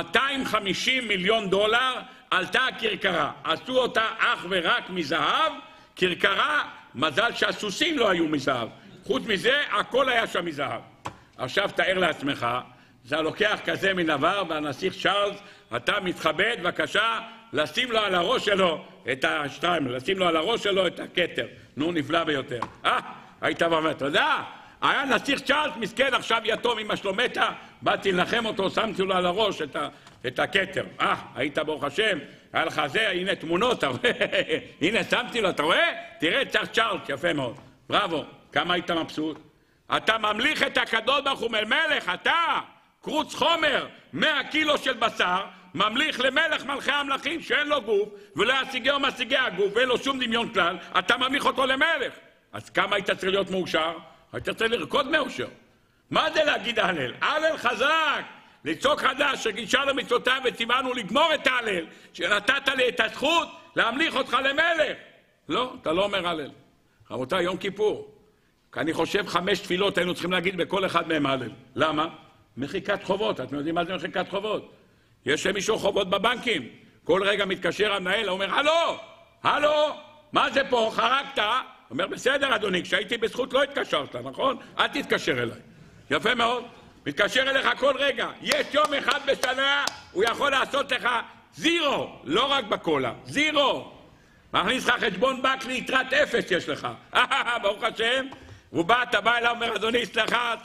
250 מיליון דולר עלתה הכרכרה. עשו אותה אך ורק מזהב, כרכרה, מזל שהסוסים לא היו מזהב. חוץ מזה, הכל היה שם מזהב. עכשיו תאר לעצמך, זה לוקח כזה מנבר, והנסיך צ'ארלס, אתה מתכבד, בבקשה, לשים לו על הראש שלו את השטריימל, לשים לו על הראש שלו את הכתר. נו, נפלא ביותר. היית באמת, אתה יודע? היה נסיך צ'ארלס, מסכן, עכשיו יתום, אמא שלו מתה, באתי לנחם אותו, שמתי לו על הראש את הכתר. היית ברוך השם, היה לך זה, הנה תמונות, אתה רואה? הנה שמתי לו, אתה רואה? תראה, צ'ארלס, יפה מאוד. בראבו, כמה היית מבסוט? אתה ממליך את הקדוש ברוך הוא מלך, אתה, קרוץ חומר, 100 קילו של בשר, ממליך למלך מלכי המלכים שאין לו גוף, ולא ישיגהו משיגי הגוף, ואין לו שום דמיון כלל, אתה ממליך אותו למלך. אז כמה היית צריך להיות מאושר? היית צריך לרקוד מאושר. מה זה להגיד הלל? הלל חזק, לצעוק חדש, שגישה למצוותיו וציוונו לגמור את ההלל, שנתת לי את הזכות להמליך אותך למלך. לא, אתה לא אומר הלל. רבותיי, יום כיפור. אני חושב 5 תפילות היינו צריכים להגיד בכל אחד מהם הלל. למה? מחיקת חובות. אתם יודעים מה זה מחיקת חובות? יש למישהו חובות בבנקים. כל רגע מתקשר המנהל, אומר, הלו, הלו, מה זה פה? חרקת? אומר, בסדר אדוני, כשהייתי בזכות לא התקשרת, נכון? אל תתקשר אליי. יפה מאוד. מתקשר אליך כל רגע. יש יום אחד בשנה, הוא יכול לעשות לך 0, לא רק בקולה, 0. מכניס לך חשבון בנק ליתרת 0 יש לך. ברוך השם. הוא בא, אתה בא אליו, אומר, אדוני, סליחה,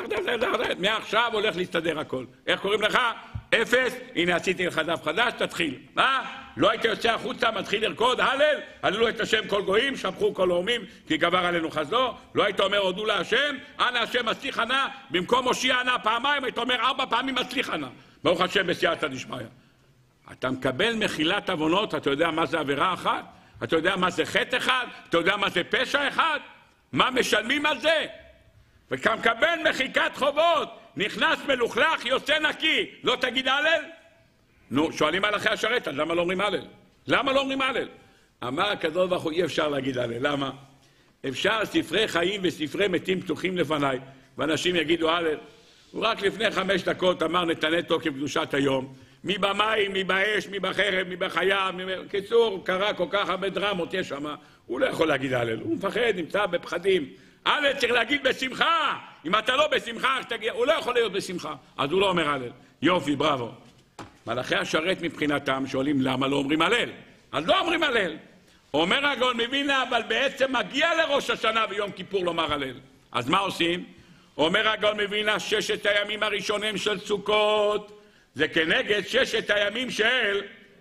מעכשיו הולך להסתדר הכל. איך קוראים לך? 0, הנה עשיתי לך דף חדש, תתחיל. לא היית יוצא החוצה, מתחיל לרקוד, הלל, הללו את השם כל גויים, שבחו כל לאומים, כי גבר עלינו חסדו. לא היית אומר, הודו להשם, אנא השם מצליחה נא, במקום הושיע נא פעמיים, היית אומר 4 פעמים מצליחה נא. ברוך השם בסייעתא דשמיא. אתה מקבל מחילת עוונות, אתה יודע מה זה עבירה אחת? אתה יודע מה זה חטא אחד? אתה יודע מה זה פשע אחד? מה משלמים על זה? וכאן מקבל מחיקת חובות, נכנס מלוכלך, יוצא נקי, לא תגיד הלל? נו, שואלים על אחי השרת, אז למה לא אומרים הלל? למה לא אומרים הלל? אמר הקדוש ברוך הוא, אי אפשר להגיד הלל, למה? אפשר ספרי חיים וספרי מתים פתוחים לפניי, ואנשים יגידו הלל. הוא רק לפני 5 דקות אמר נתנה תוקף קדושת היום, מי במים, מי באש, מי בחרב, מי בחיה, קיצור, קרה כל כך הרבה דרמות יש שם, הוא לא יכול להגיד הלל, הוא מפחד, נמצא בפחדים. הלל צריך להגיד בשמחה, אם אתה לא בשמחה, הוא לא יכול להיות בשמחה, אז הוא לא אומר הלל. יופי, בראבו. מלאכי השרת מבחינתם שואלים למה לא אומרים הלל, אז לא אומרים הלל. אומר הגאון מווילנה, אבל בעצם מגיע לראש השנה ויום כיפור לומר הלל. אז מה עושים? אומר הגאון מווילנה, 6 הימים הראשונים של סוכות, זה כנגד 6 הימים של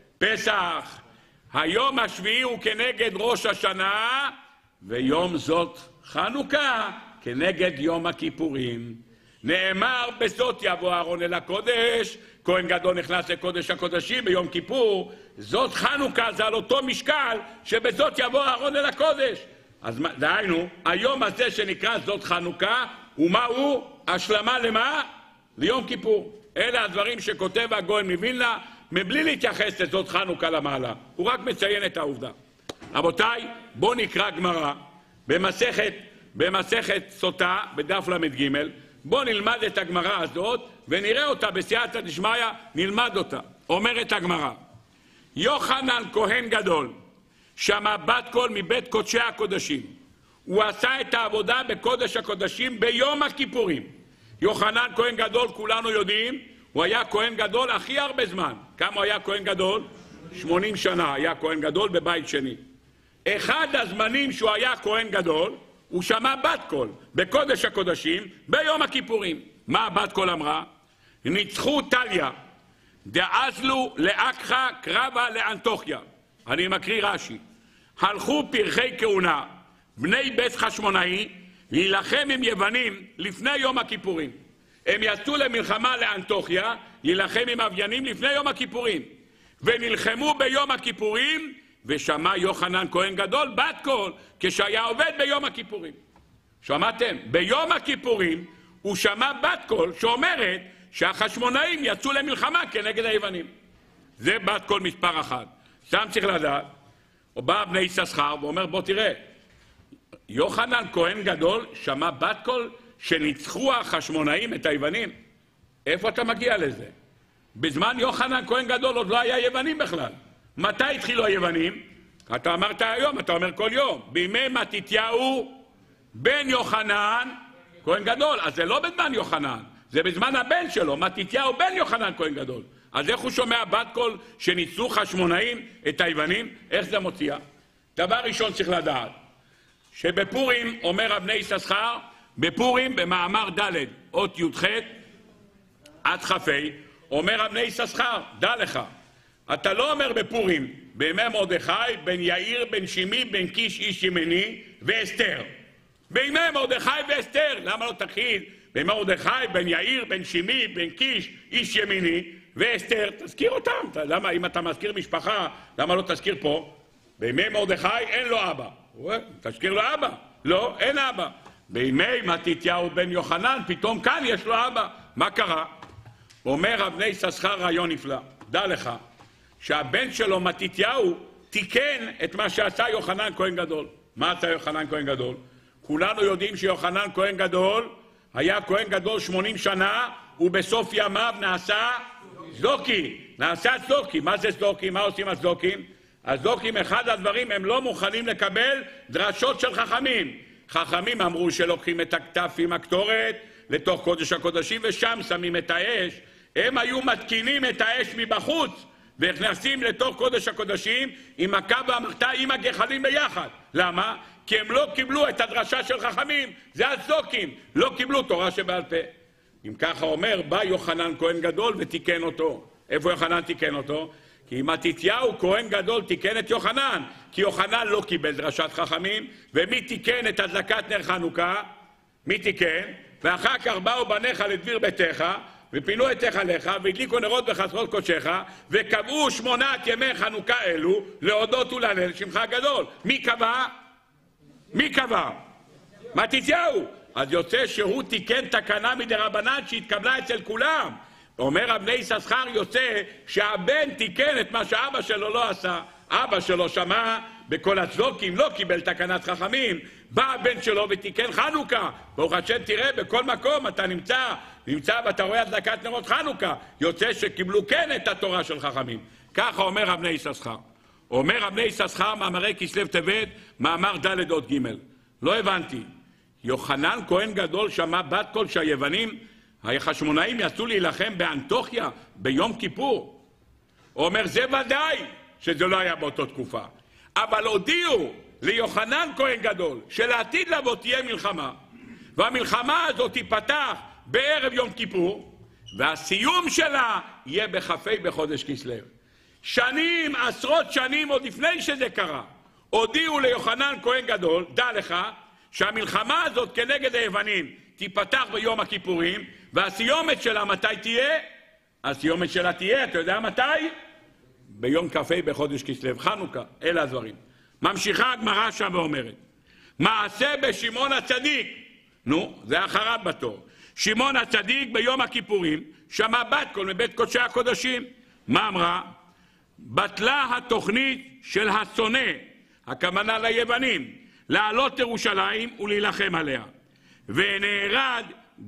פסח. היום השביעי הוא כנגד ראש השנה, ויום זאת חנוכה כנגד יום הכיפורים. נאמר בזאת יבוא אהרון אל הקודש, כהן גדול נכנס לקודש הקודשים ביום כיפור, זאת חנוכה, זה על אותו משקל שבזאת יבוא אהרון אל הקודש. אז דהיינו, היום הזה שנקרא זאת חנוכה, ומה הוא? השלמה למה? ליום כיפור. אלה הדברים שכותב הגאון מווילנה, מבלי להתייחס לזאת חנוכה למעלה. הוא רק מציין את העובדה. רבותיי, בואו נקרא גמרא במסכת סוטה, בדף למד ג'. בואו נלמד את הגמרא הזאת, ונראה אותה בסייעתא דשמיא, נלמד אותה. אומרת הגמרא, יוחנן כהן גדול, שמע בת קול מבית קודשי הקודשים. הוא עשה את העבודה בקודש הקודשים ביום הכיפורים. יוחנן כהן גדול, כולנו יודעים, הוא היה כהן גדול הכי הרבה זמן. כמה הוא היה כהן גדול? 80 שנה היה כהן גדול בבית שני. אחד הזמנים שהוא היה כהן גדול, הוא שמע בת קול בקודש הקודשים ביום הכיפורים. מה הבת קול אמרה? ניצחו טליה, דאזלו לאקחה קרבה לאנטוכיה. אני מקריא רש"י. הלכו פרחי כהונה, בני בית חשמונאי, להילחם עם יוונים לפני יום הכיפורים. הם יצאו למלחמה לאנטוכיה, להילחם עם אביינים לפני יום הכיפורים. ונלחמו ביום הכיפורים, ושמע יוחנן כהן גדול בת קול, כשהיה עובד ביום הכיפורים. שמעתם? ביום הכיפורים הוא שמע בת קול שאומרת שהחשמונאים יצאו למלחמה כנגד היוונים. זה בת קול מספר 1. שם צריך לדעת, הוא בא בני יששכר ואומר בוא תראה, יוחנן כהן גדול שמע בת קול שניצחו החשמונאים את היוונים. איפה אתה מגיע לזה? בזמן יוחנן כהן גדול עוד לא היה יוונים בכלל. מתי התחילו היוונים? אתה אמרת היום, אתה אומר כל יום. בימי מתתיהו בן יוחנן כהן גדול. אז זה לא בזמן יוחנן, זה בזמן הבן שלו, מתתיהו בן יוחנן כהן גדול. אז איך הוא שומע בת קול שניצחו חשמונאים את היוונים? איך זה מוציאה? דבר ראשון צריך לדעת, שבפורים אומר הבני יששכר, בפורים במאמר ד' אות י"ח עד כ"ה, אומר הבני יששכר, דע לך, אתה לא אומר בפורים, בימי מרדכי, בן יאיר, בן שימי, בן קיש, איש ימני, ואסתר. בימי מרדכי ואסתר, למה לא תחיל? בימי מרדכי, בן יאיר, בן שימי, בן קיש, איש ימיני, ואסתר, תזכיר אותם. למה, אם אתה מזכיר משפחה, למה לא תזכיר פה? בימי מרדכי אין לו אבא. תזכיר לו אבא. לא, אין אבא. בימי מתתיהו בן יוחנן, פתאום כאן יש לו אבא. מה קרה? אומר הבני יששכר רעיון נפלא. דע לך, שהבן שלו מתתיהו תיקן את מה שעשה יוחנן כהן גדול. מה עשה יוחנן כהן גדול? כולנו יודעים שיוחנן כהן גדול היה כהן גדול 80 שנה, ובסוף ימיו נעשה זוקי. נעשה זוקי. מה זה זוקי? מה עושים הזוקים? הזוקים, אחד הדברים, הם לא מוכנים לקבל דרשות של חכמים. חכמים אמרו שלוקחים את הכתף עם הקטורת לתוך קודש הקודשים ושם שמים את האש. הם היו מתקינים את האש מבחוץ ונכנסים לתוך קודש הקודשים עם הקו והמחתה עם הגחלים ביחד. למה? כי הם לא קיבלו את הדרשה של חכמים, זה הצדוקים, לא קיבלו תורה שבעל פה. אם ככה אומר, בא יוחנן כהן גדול ותיקן אותו. איפה יוחנן תיקן אותו? כי מתתיהו כהן גדול תיקן את יוחנן, כי יוחנן לא קיבל דרשת חכמים, ומי תיקן את הדלקת נר חנוכה? מי תיקן? ואחר כך באו בניך לדביר ביתך, ופינו את היכליך, והדליקו נרות בחצרות קודשך, וקבעו 8 ימי חנוכה אלו, להודות ולהלל שמך הגדול. מי קבע? מי קבע? מתתיהו. אז יוצא שהוא תיקן תקנה מדרבנן שהתקבלה אצל כולם. אומר הבני יששכר, יוצא שהבן תיקן את מה שאבא שלו לא עשה. אבא שלו שמע בכל הצדוקים, לא קיבל תקנת חכמים. בא הבן שלו ותיקן חנוכה. ברוך השם, תראה, בכל מקום אתה נמצא ואתה רואה הדלקת נרות חנוכה. יוצא שקיבלו כן את התורה של חכמים. ככה אומר הבני יששכר. אומר הבני יששכר, מאמרי כסלו טבת, מאמר ד' אות ג'. לא הבנתי. יוחנן כהן גדול שמע בת קול שהיוונים, החשמונאים יצאו להילחם באנטוכיה ביום כיפור. הוא אומר, זה ודאי שזה לא היה באותו תקופה. אבל הודיעו ליוחנן כהן גדול שלעתיד לבוא תהיה מלחמה, והמלחמה הזאת תיפתח בערב יום כיפור, והסיום שלה יהיה בכ"ה בחודש כסלו. שנים, עשרות שנים עוד לפני שזה קרה, הודיעו ליוחנן כהן גדול, דע לך, שהמלחמה הזאת כנגד היוונים תיפתח ביום הכיפורים, והסיומת שלה מתי תהיה? הסיומת שלה תהיה, אתה יודע מתי? ביום כ"ה בחודש כסלו, חנוכה. אלה הדברים. ממשיכה הגמרא שם ואומרת, מעשה בשמעון הצדיק, נו, זה אחריו בתור. שמעון הצדיק ביום הכיפורים שמע בת קול מבית קודשי הקודשים. מה אמרה? בטלה התוכנית של השונא, הכוונה ליוונים, לעלות ירושלים ולהילחם עליה. ונהרג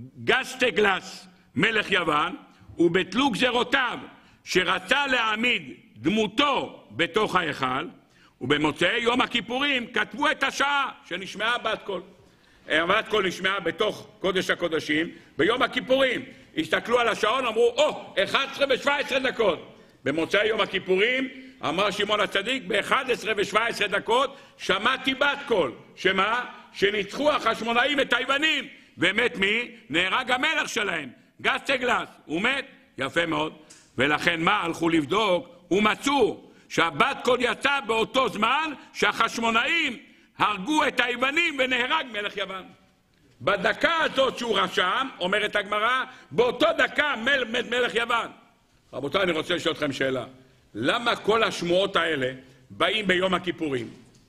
גסטגלס מלך יוון, ובטלו גזרותיו שרצה להעמיד דמותו בתוך ההיכל, ובמוצאי יום הכיפורים כתבו את השעה שנשמעה בת קול. בת קול נשמעה בתוך קודש הקודשים ביום הכיפורים. הסתכלו על השעון, אמרו, 11 ו-17 דקות. במוצאי יום הכיפורים אמר שמעון הצדיק, ב-11 ו-17 דקות שמעתי בת קול. שמה? שניצחו החשמונאים את היוונים. ומת מי? נהרג המלך שלהם, גסטגלס. הוא מת? יפה מאוד. ולכן מה? הלכו לבדוק ומצאו שהבת קול יצא באותו זמן שהחשמונאים הרגו את היוונים ונהרג מלך יוון. בדקה הזאת שהוא רשם, אומרת הגמרא, באותו דקה מת מלך יוון. רבותיי, אני רוצה לשאול אתכם שאלה. למה כל השמועות האלה באים ביום הכיפורים?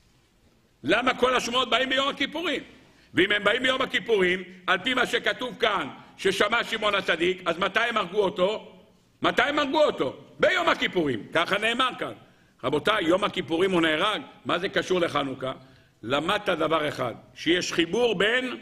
למה כל השמועות באים ביום הכיפורים? ואם הם באים ביום הכיפורים, על פי מה שכתוב כאן, ששמע שמעון הצדיק, אז מתי הם הרגו אותו? מתי הם הרגו אותו? ביום הכיפורים. ככה נאמר כאן. רבותיי, יום הכיפורים הוא נהרג. מה זה קשור לחנוכה? למדת דבר אחד, שיש חיבור בין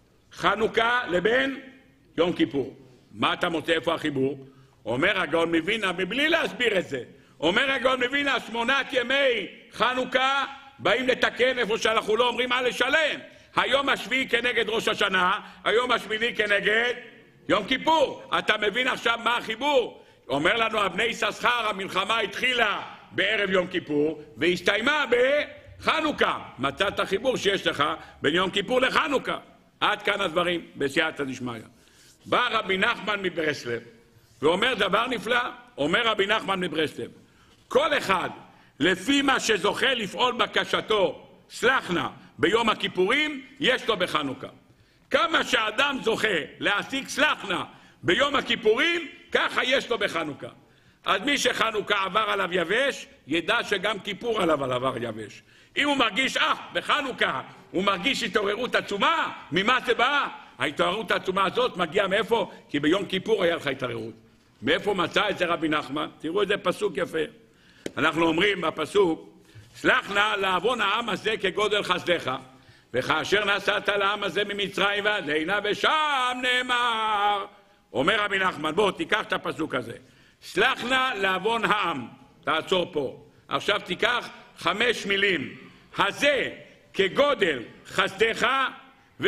חנוכה לבין יום כיפור. מה אתה מוצא? איפה החיבור? אומר הגאון מווילנה, מבלי להסביר את זה, אומר הגאון מווילנה, 8 ימי חנוכה באים לתקן איפה שאנחנו לא אומרים מה לשלם. היום השביעי כנגד ראש השנה, היום השמיני כנגד יום כיפור. אתה מבין עכשיו מה החיבור? אומר לנו הבני יששכר, המלחמה התחילה בערב יום כיפור והסתיימה בחנוכה. מצאת החיבור שיש לך בין יום כיפור לחנוכה. עד כאן הדברים בסייעתא דשמיא. בא רבי נחמן מברסלב ואומר דבר נפלא. אומר רבי נחמן מברסלב, כל אחד לפי מה שזוכה לפעול בקשתו סלח נא ביום הכיפורים, יש לו בחנוכה. כמה שאדם זוכה להשיג סלח נא ביום הכיפורים, ככה יש לו בחנוכה. אז מי שחנוכה עבר עליו יבש, ידע שגם כיפור עליו עבר יבש. אם הוא מרגיש, בחנוכה הוא מרגיש התעוררות עצומה, ממה זה בא? ההתעוררות העצומה הזאת מגיעה מאיפה? כי ביום כיפור היה לך התעוררות. מאיפה מצא את זה רבי נחמן? תראו איזה פסוק יפה. אנחנו אומרים בפסוק, סלח נא לעוון העם הזה כגודל חסדך, וכאשר נסעת לעם הזה ממצרים ועד הנה ושם נאמר. אומר רבי נחמן, בוא תיקח את הפסוק הזה. סלח נא לעוון העם. תעצור פה. עכשיו תיקח 5 מילים. הזה כגודל חסדך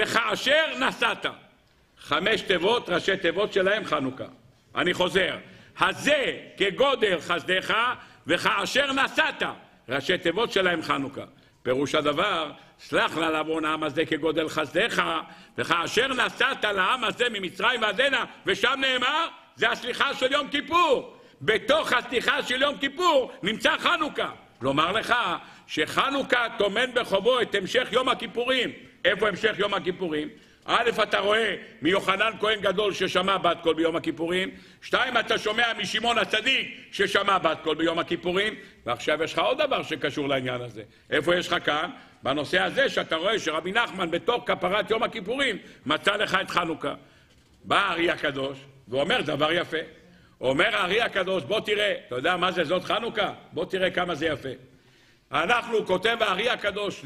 וכאשר נסעת. 5 תיבות, ראשי תיבות שלהם חנוכה. אני חוזר. הזה כגודל חסדך וכאשר נשאת. ראשי תיבות שלהם חנוכה. פירוש הדבר, סלח לה לעוון העם הזה כגודל חסדך, וכאשר נשאת לעם הזה ממצרים ועד הנה, ושם נאמר, זה הסליחה של יום כיפור. בתוך הסליחה של יום כיפור נמצא חנוכה. לומר לך שחנוכה טומן בחובו את המשך יום הכיפורים. איפה המשך יום הכיפורים? א', אתה רואה מיוחנן כהן גדול ששמע בת קול ביום הכיפורים. 2, אתה שומע משמעון הצדיק ששמע בת קול ביום הכיפורים. ועכשיו יש לך עוד דבר שקשור לעניין הזה. איפה יש לך כאן? בנושא הזה שאתה רואה שרבי נחמן בתוך כפרת יום הכיפורים מצא לך את חנוכה. בא הארי הקדוש ואומר דבר יפה. אומר הארי הקדוש, בוא תראה, אתה יודע מה זה זאת חנוכה? בוא תראה כמה זה יפה. אנחנו, כותב הארי הקדוש,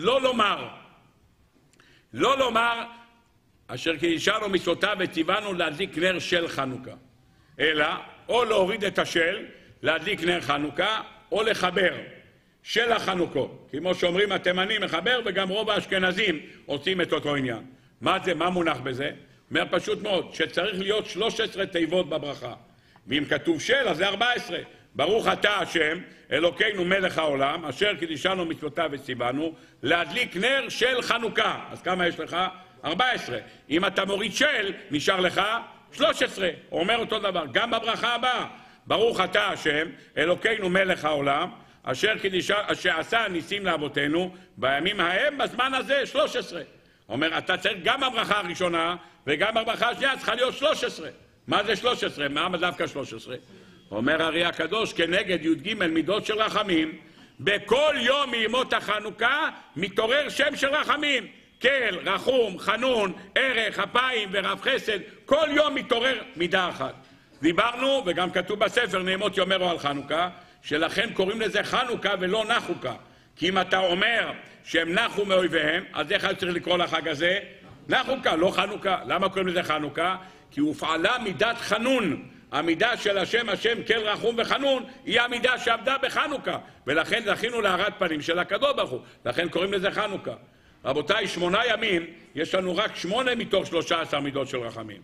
לא לומר אשר קידשנו מצוותיו וציוונו להדליק נר של חנוכה, אלא או להוריד את השל, להדליק נר חנוכה, או לחבר של החנוכות. כמו שאומרים התימנים מחבר, וגם רוב האשכנזים עושים את אותו עניין. מה זה? מה מונח בזה? אומר פשוט מאוד, שצריך להיות 13 תיבות בברכה. ואם כתוב של, אז זה 14. ברוך אתה השם, אלוקינו מלך העולם, אשר קידשנו מצוותיו וציוונו, להדליק נר של חנוכה. אז כמה יש לך? 14. אם אתה מוריד של, נשאר לך 13. הוא אומר אותו דבר, גם בברכה הבאה. ברוך אתה השם, אלוקינו מלך העולם, אשר עשה ניסים לאבותינו, בימים ההם, בזמן הזה, 13. הוא אומר, אתה צריך גם בברכה הראשונה, וגם בברכה השנייה, צריכה להיות 13. מה זה 13? מה דווקא 13? אומר הארי הקדוש, כנגד י"ג מידות של רחמים, בכל יום מימות החנוכה מתעורר שם של רחמים. כל, רחום, חנון, ערך, אפיים ורב חסד, כל יום מתעורר מידה אחת. דיברנו, וגם כתוב בספר נעמות יאמרו על חנוכה, שלכן קוראים לזה חנוכה ולא נחוקה. כי אם אתה אומר שהם נחו מאויביהם, אז איך צריך לקרוא לחג הזה? נחוקה, לא חנוכה. למה קוראים לזה חנוכה? כי הופעלה מידת חנון. המידה של השם כל רחום וחנון היא המידה שעבדה בחנוכה, ולכן זכינו להארת פנים של הקדוש ברוך הוא. לכן קוראים לזה חנוכה. רבותיי, 8 ימים יש לנו רק 8 מתוך 13 מידות של רחמים.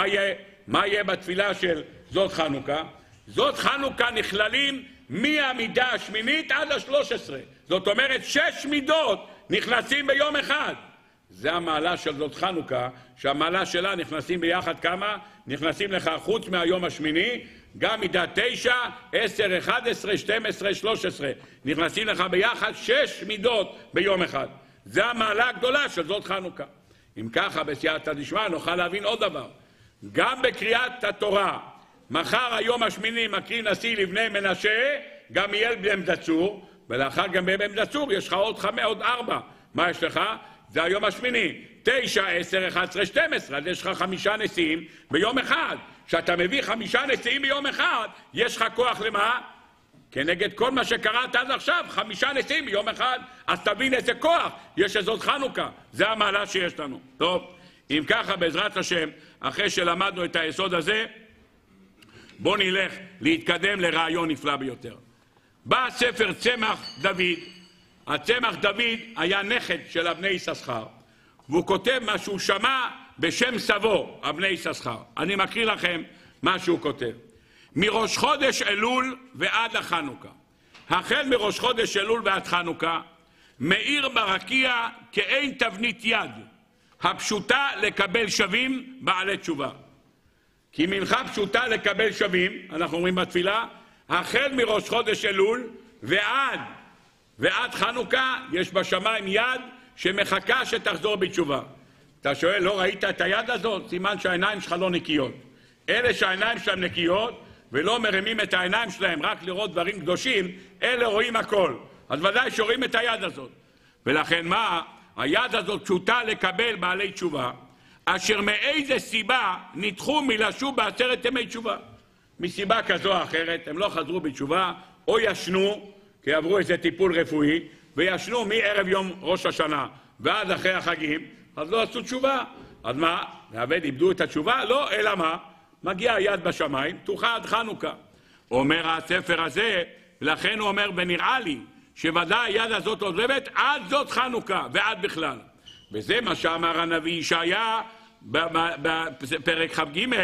מה יהיה בתפילה של זאת חנוכה? זאת חנוכה נכללים מהמידה השמינית עד ה-13. זאת אומרת 6 מידות נכנסים ביום אחד. זה המעלה של זאת חנוכה, שהמעלה שלה נכנסים ביחד כמה? נכנסים לך חוץ מהיום השמיני, גם מידה 9, 10, 11, 12, 13. נכנסים לך ביחד 6 מידות ביום אחד. זה המעלה הגדולה של זאת חנוכה. אם ככה, בסייעתא דשמיא נוכל להבין עוד דבר. גם בקריאת התורה, מחר היום השמיני מקריא נשיא לבני מנשה, גם יהיה בן דצור, ולאחר גם בן דצור יש לך עוד 4. מה יש לך? זה היום השמיני. 9, 10, 11, 12. אז יש לך 5 נשיאים ביום אחד. כשאתה מביא 5 נשיאים ביום אחד, יש לך כוח למה? כנגד כל מה שקראת עד עכשיו, 5 נשיאים ביום אחד. אז תבין איזה כוח יש לזאת חנוכה. זה המעלה שיש לנו. טוב, אם ככה בעזרת השם, אחרי שלמדנו את היסוד הזה, בוא נלך להתקדם לרעיון נפלא ביותר. בא ספר צמח דוד. הצמח דוד היה נכד של אבני יששכר, והוא כותב מה שהוא שמע בשם סבו, אבני יששכר. אני מקריא לכם מה שהוא כותב. מראש חודש אלול ועד החנוכה, החל מראש חודש אלול ועד חנוכה, מאיר ברקיע כאין תבנית יד, הפשוטה לקבל שווים בעלי תשובה. כי מנחה פשוטה לקבל שווים, אנחנו אומרים בתפילה, החל מראש חודש אלול ועד חנוכה יש בשמיים יד שמחכה שתחזור בתשובה. אתה שואל, לא ראית את היד הזאת? סימן שהעיניים שלך לא נקיות. אלה שהעיניים שלהם נקיות ולא מרימים את העיניים שלהם רק לראות דברים קדושים, אלה רואים הכל. אז ודאי שרואים את היד הזאת. ולכן מה? היד הזאת פשוטה לקבל בעלי תשובה, אשר מאיזה סיבה נדחו מלשוב בעשרת ימי תשובה. מסיבה כזו או אחרת הם לא חזרו בתשובה, או ישנו, כי עברו איזה טיפול רפואי, וישנו מערב יום ראש השנה ועד אחרי החגים, אז לא עשו תשובה. אז מה? העבד איבדו את התשובה? לא, אלא מה? מגיע היד בשמיים, תוכה עד חנוכה. אומר הספר הזה, לכן הוא אומר, ונראה לי שוודאי היד הזאת עוזבת עד זאת חנוכה ועד בכלל. וזה מה שאמר הנביא ישעיה בפרק כ"ג,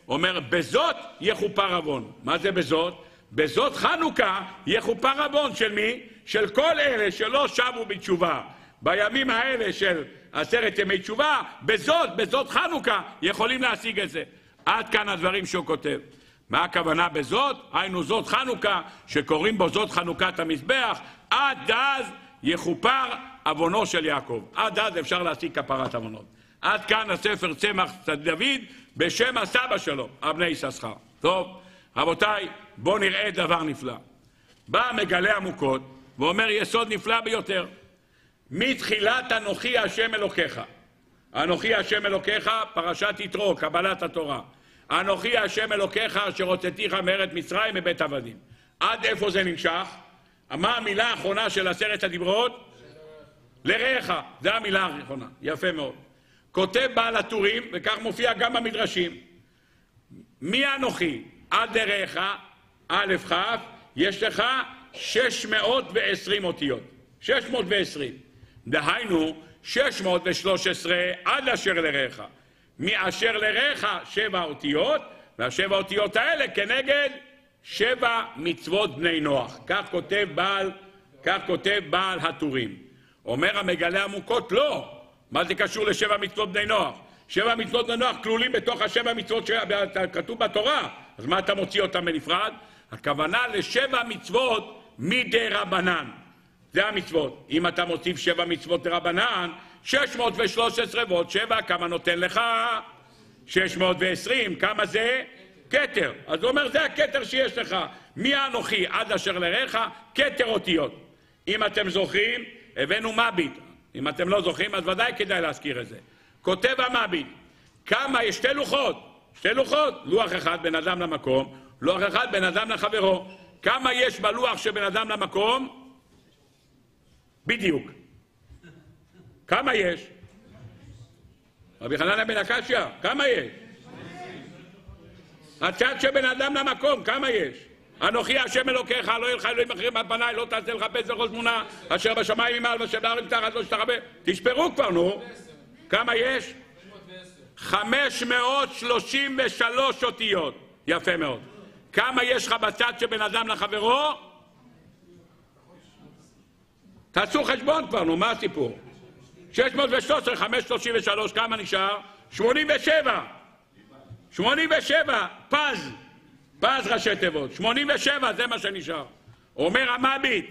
אומר, בזאת יכופר עוון. מה זה בזאת? בזאת חנוכה יכופר עוון של מי? של כל אלה שלא שבו בתשובה. בימים האלה של 10 ימי תשובה, בזאת חנוכה יכולים להשיג את זה. עד כאן הדברים שהוא כותב. מה הכוונה בזאת? היינו זאת חנוכה, שקוראים בו זאת חנוכת המזבח, עד אז יכופר עוונו של יעקב. עד אז אפשר להשיג כפרת עוונות. עד כאן הספר צמח דוד בשם הסבא שלו, אבני יששכר. טוב, רבותיי, בואו נראה דבר נפלא. בא מגלה עמוקות ואומר יסוד נפלא ביותר. מתחילת אנוכי השם אלוקיך. אנוכי השם אלוקיך, פרשת יתרו, קבלת התורה. אנוכי השם אלוקיך אשר הוצאתיך מארץ מצרים מבית עבדים. עד איפה זה נמשך? מה המילה האחרונה של 10 הדיברות? לרעך. זה המילה האחרונה. יפה מאוד. כותב בעל הטורים, וכך מופיע גם במדרשים. מי אנוכי? עד לרעך, א' כ', יש לך 620 אותיות. 620. דהיינו, 613 עד אשר לרעך. מאשר לרעך 7 אותיות, וה7 אותיות האלה כנגד 7 מצוות בני נוח. כך כותב בעל הטורים. אומר המגלה עמוקות, לא. מה זה קשור ל7 מצוות בני נוח? 7 מצוות בני נוח כלולים בתוך 7 מצוות שכתוב בתורה. אז מה אתה מוציא אותם בנפרד? הכוונה ל7 מצוות מדי רבנן. זה המצוות. אם אתה מוסיף 7 מצוות דרבנן, 613 ועוד 7, כמה נותן לך? 620. כמה זה? כתר. אז הוא אומר, זה הכתר שיש לך. מי אנוכי עד אשר לרעך? כתר אותיות. אם אתם זוכרים, הבאנו מביט. אם אתם לא זוכרים, אז ודאי כדאי להזכיר את זה. כותב המביט, כמה יש? 2 לוחות. 2 לוחות. לוח אחד בן אדם למקום, לוח אחד בן אדם לחברו. כמה יש בלוח שבן אדם למקום? בדיוק. כמה יש? רבי חנניה בן עקשיא, כמה יש? הצד שבן אדם למקום, כמה יש? אנוכי השם אלוקיך, לא יהיה לך אלוהים אחרים על פניי, לא תעשה לחפש לכל תמונה, אשר בשמיים ממעל ואשר בארץ מתחת לא שתחווה. תספרו כבר, נו. כמה יש? 533 אותיות. יפה מאוד. כמה יש לך בצד שבן אדם לחברו? תעשו חשבון כבר, נו, מה הסיפור? 613, 533, כמה נשאר? 87. 87, פז ראשי תיבות. 87, זה מה שנשאר. אומר המביט,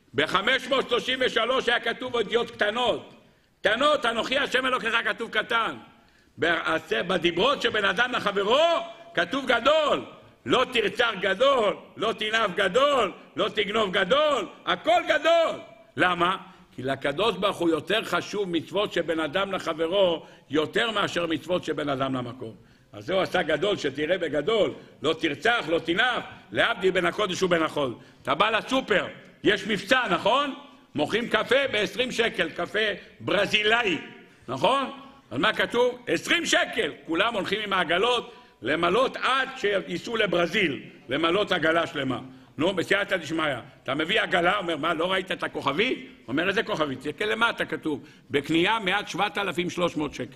ב-533 היה כתוב אותיות קטנות. קטנות, אנוכי השם אלוקיך כתוב קטן. בדיברות שבן אדם לחברו, כתוב גדול. לא תרצח גדול, לא תנאף גדול, לא תגנוב גדול, הכל גדול. למה? כי לקדוש ברוך הוא יותר חשוב מצוות שבן אדם לחברו, יותר מאשר מצוות שבן אדם למקום. אז זהו עשה גדול, שתראה בגדול, לא תרצח, לא תנאף, להבדיל בין הקודש ובין החול. אתה בא לסופר, יש מבצע, נכון? מוכרים קפה ב-20 שקל, קפה ברזילאי, נכון? אז מה כתוב? 20 שקל. כולם הולכים עם העגלות למלות עד שייסעו לברזיל, למלות עגלה שלמה. נו, בסייעתא דשמיא. אתה מביא עגלה, אומר, מה, לא ראית את הכוכבית? אומר, איזה כוכבית? תסתכל למטה כתוב, בקנייה מעט 7,300 שקל.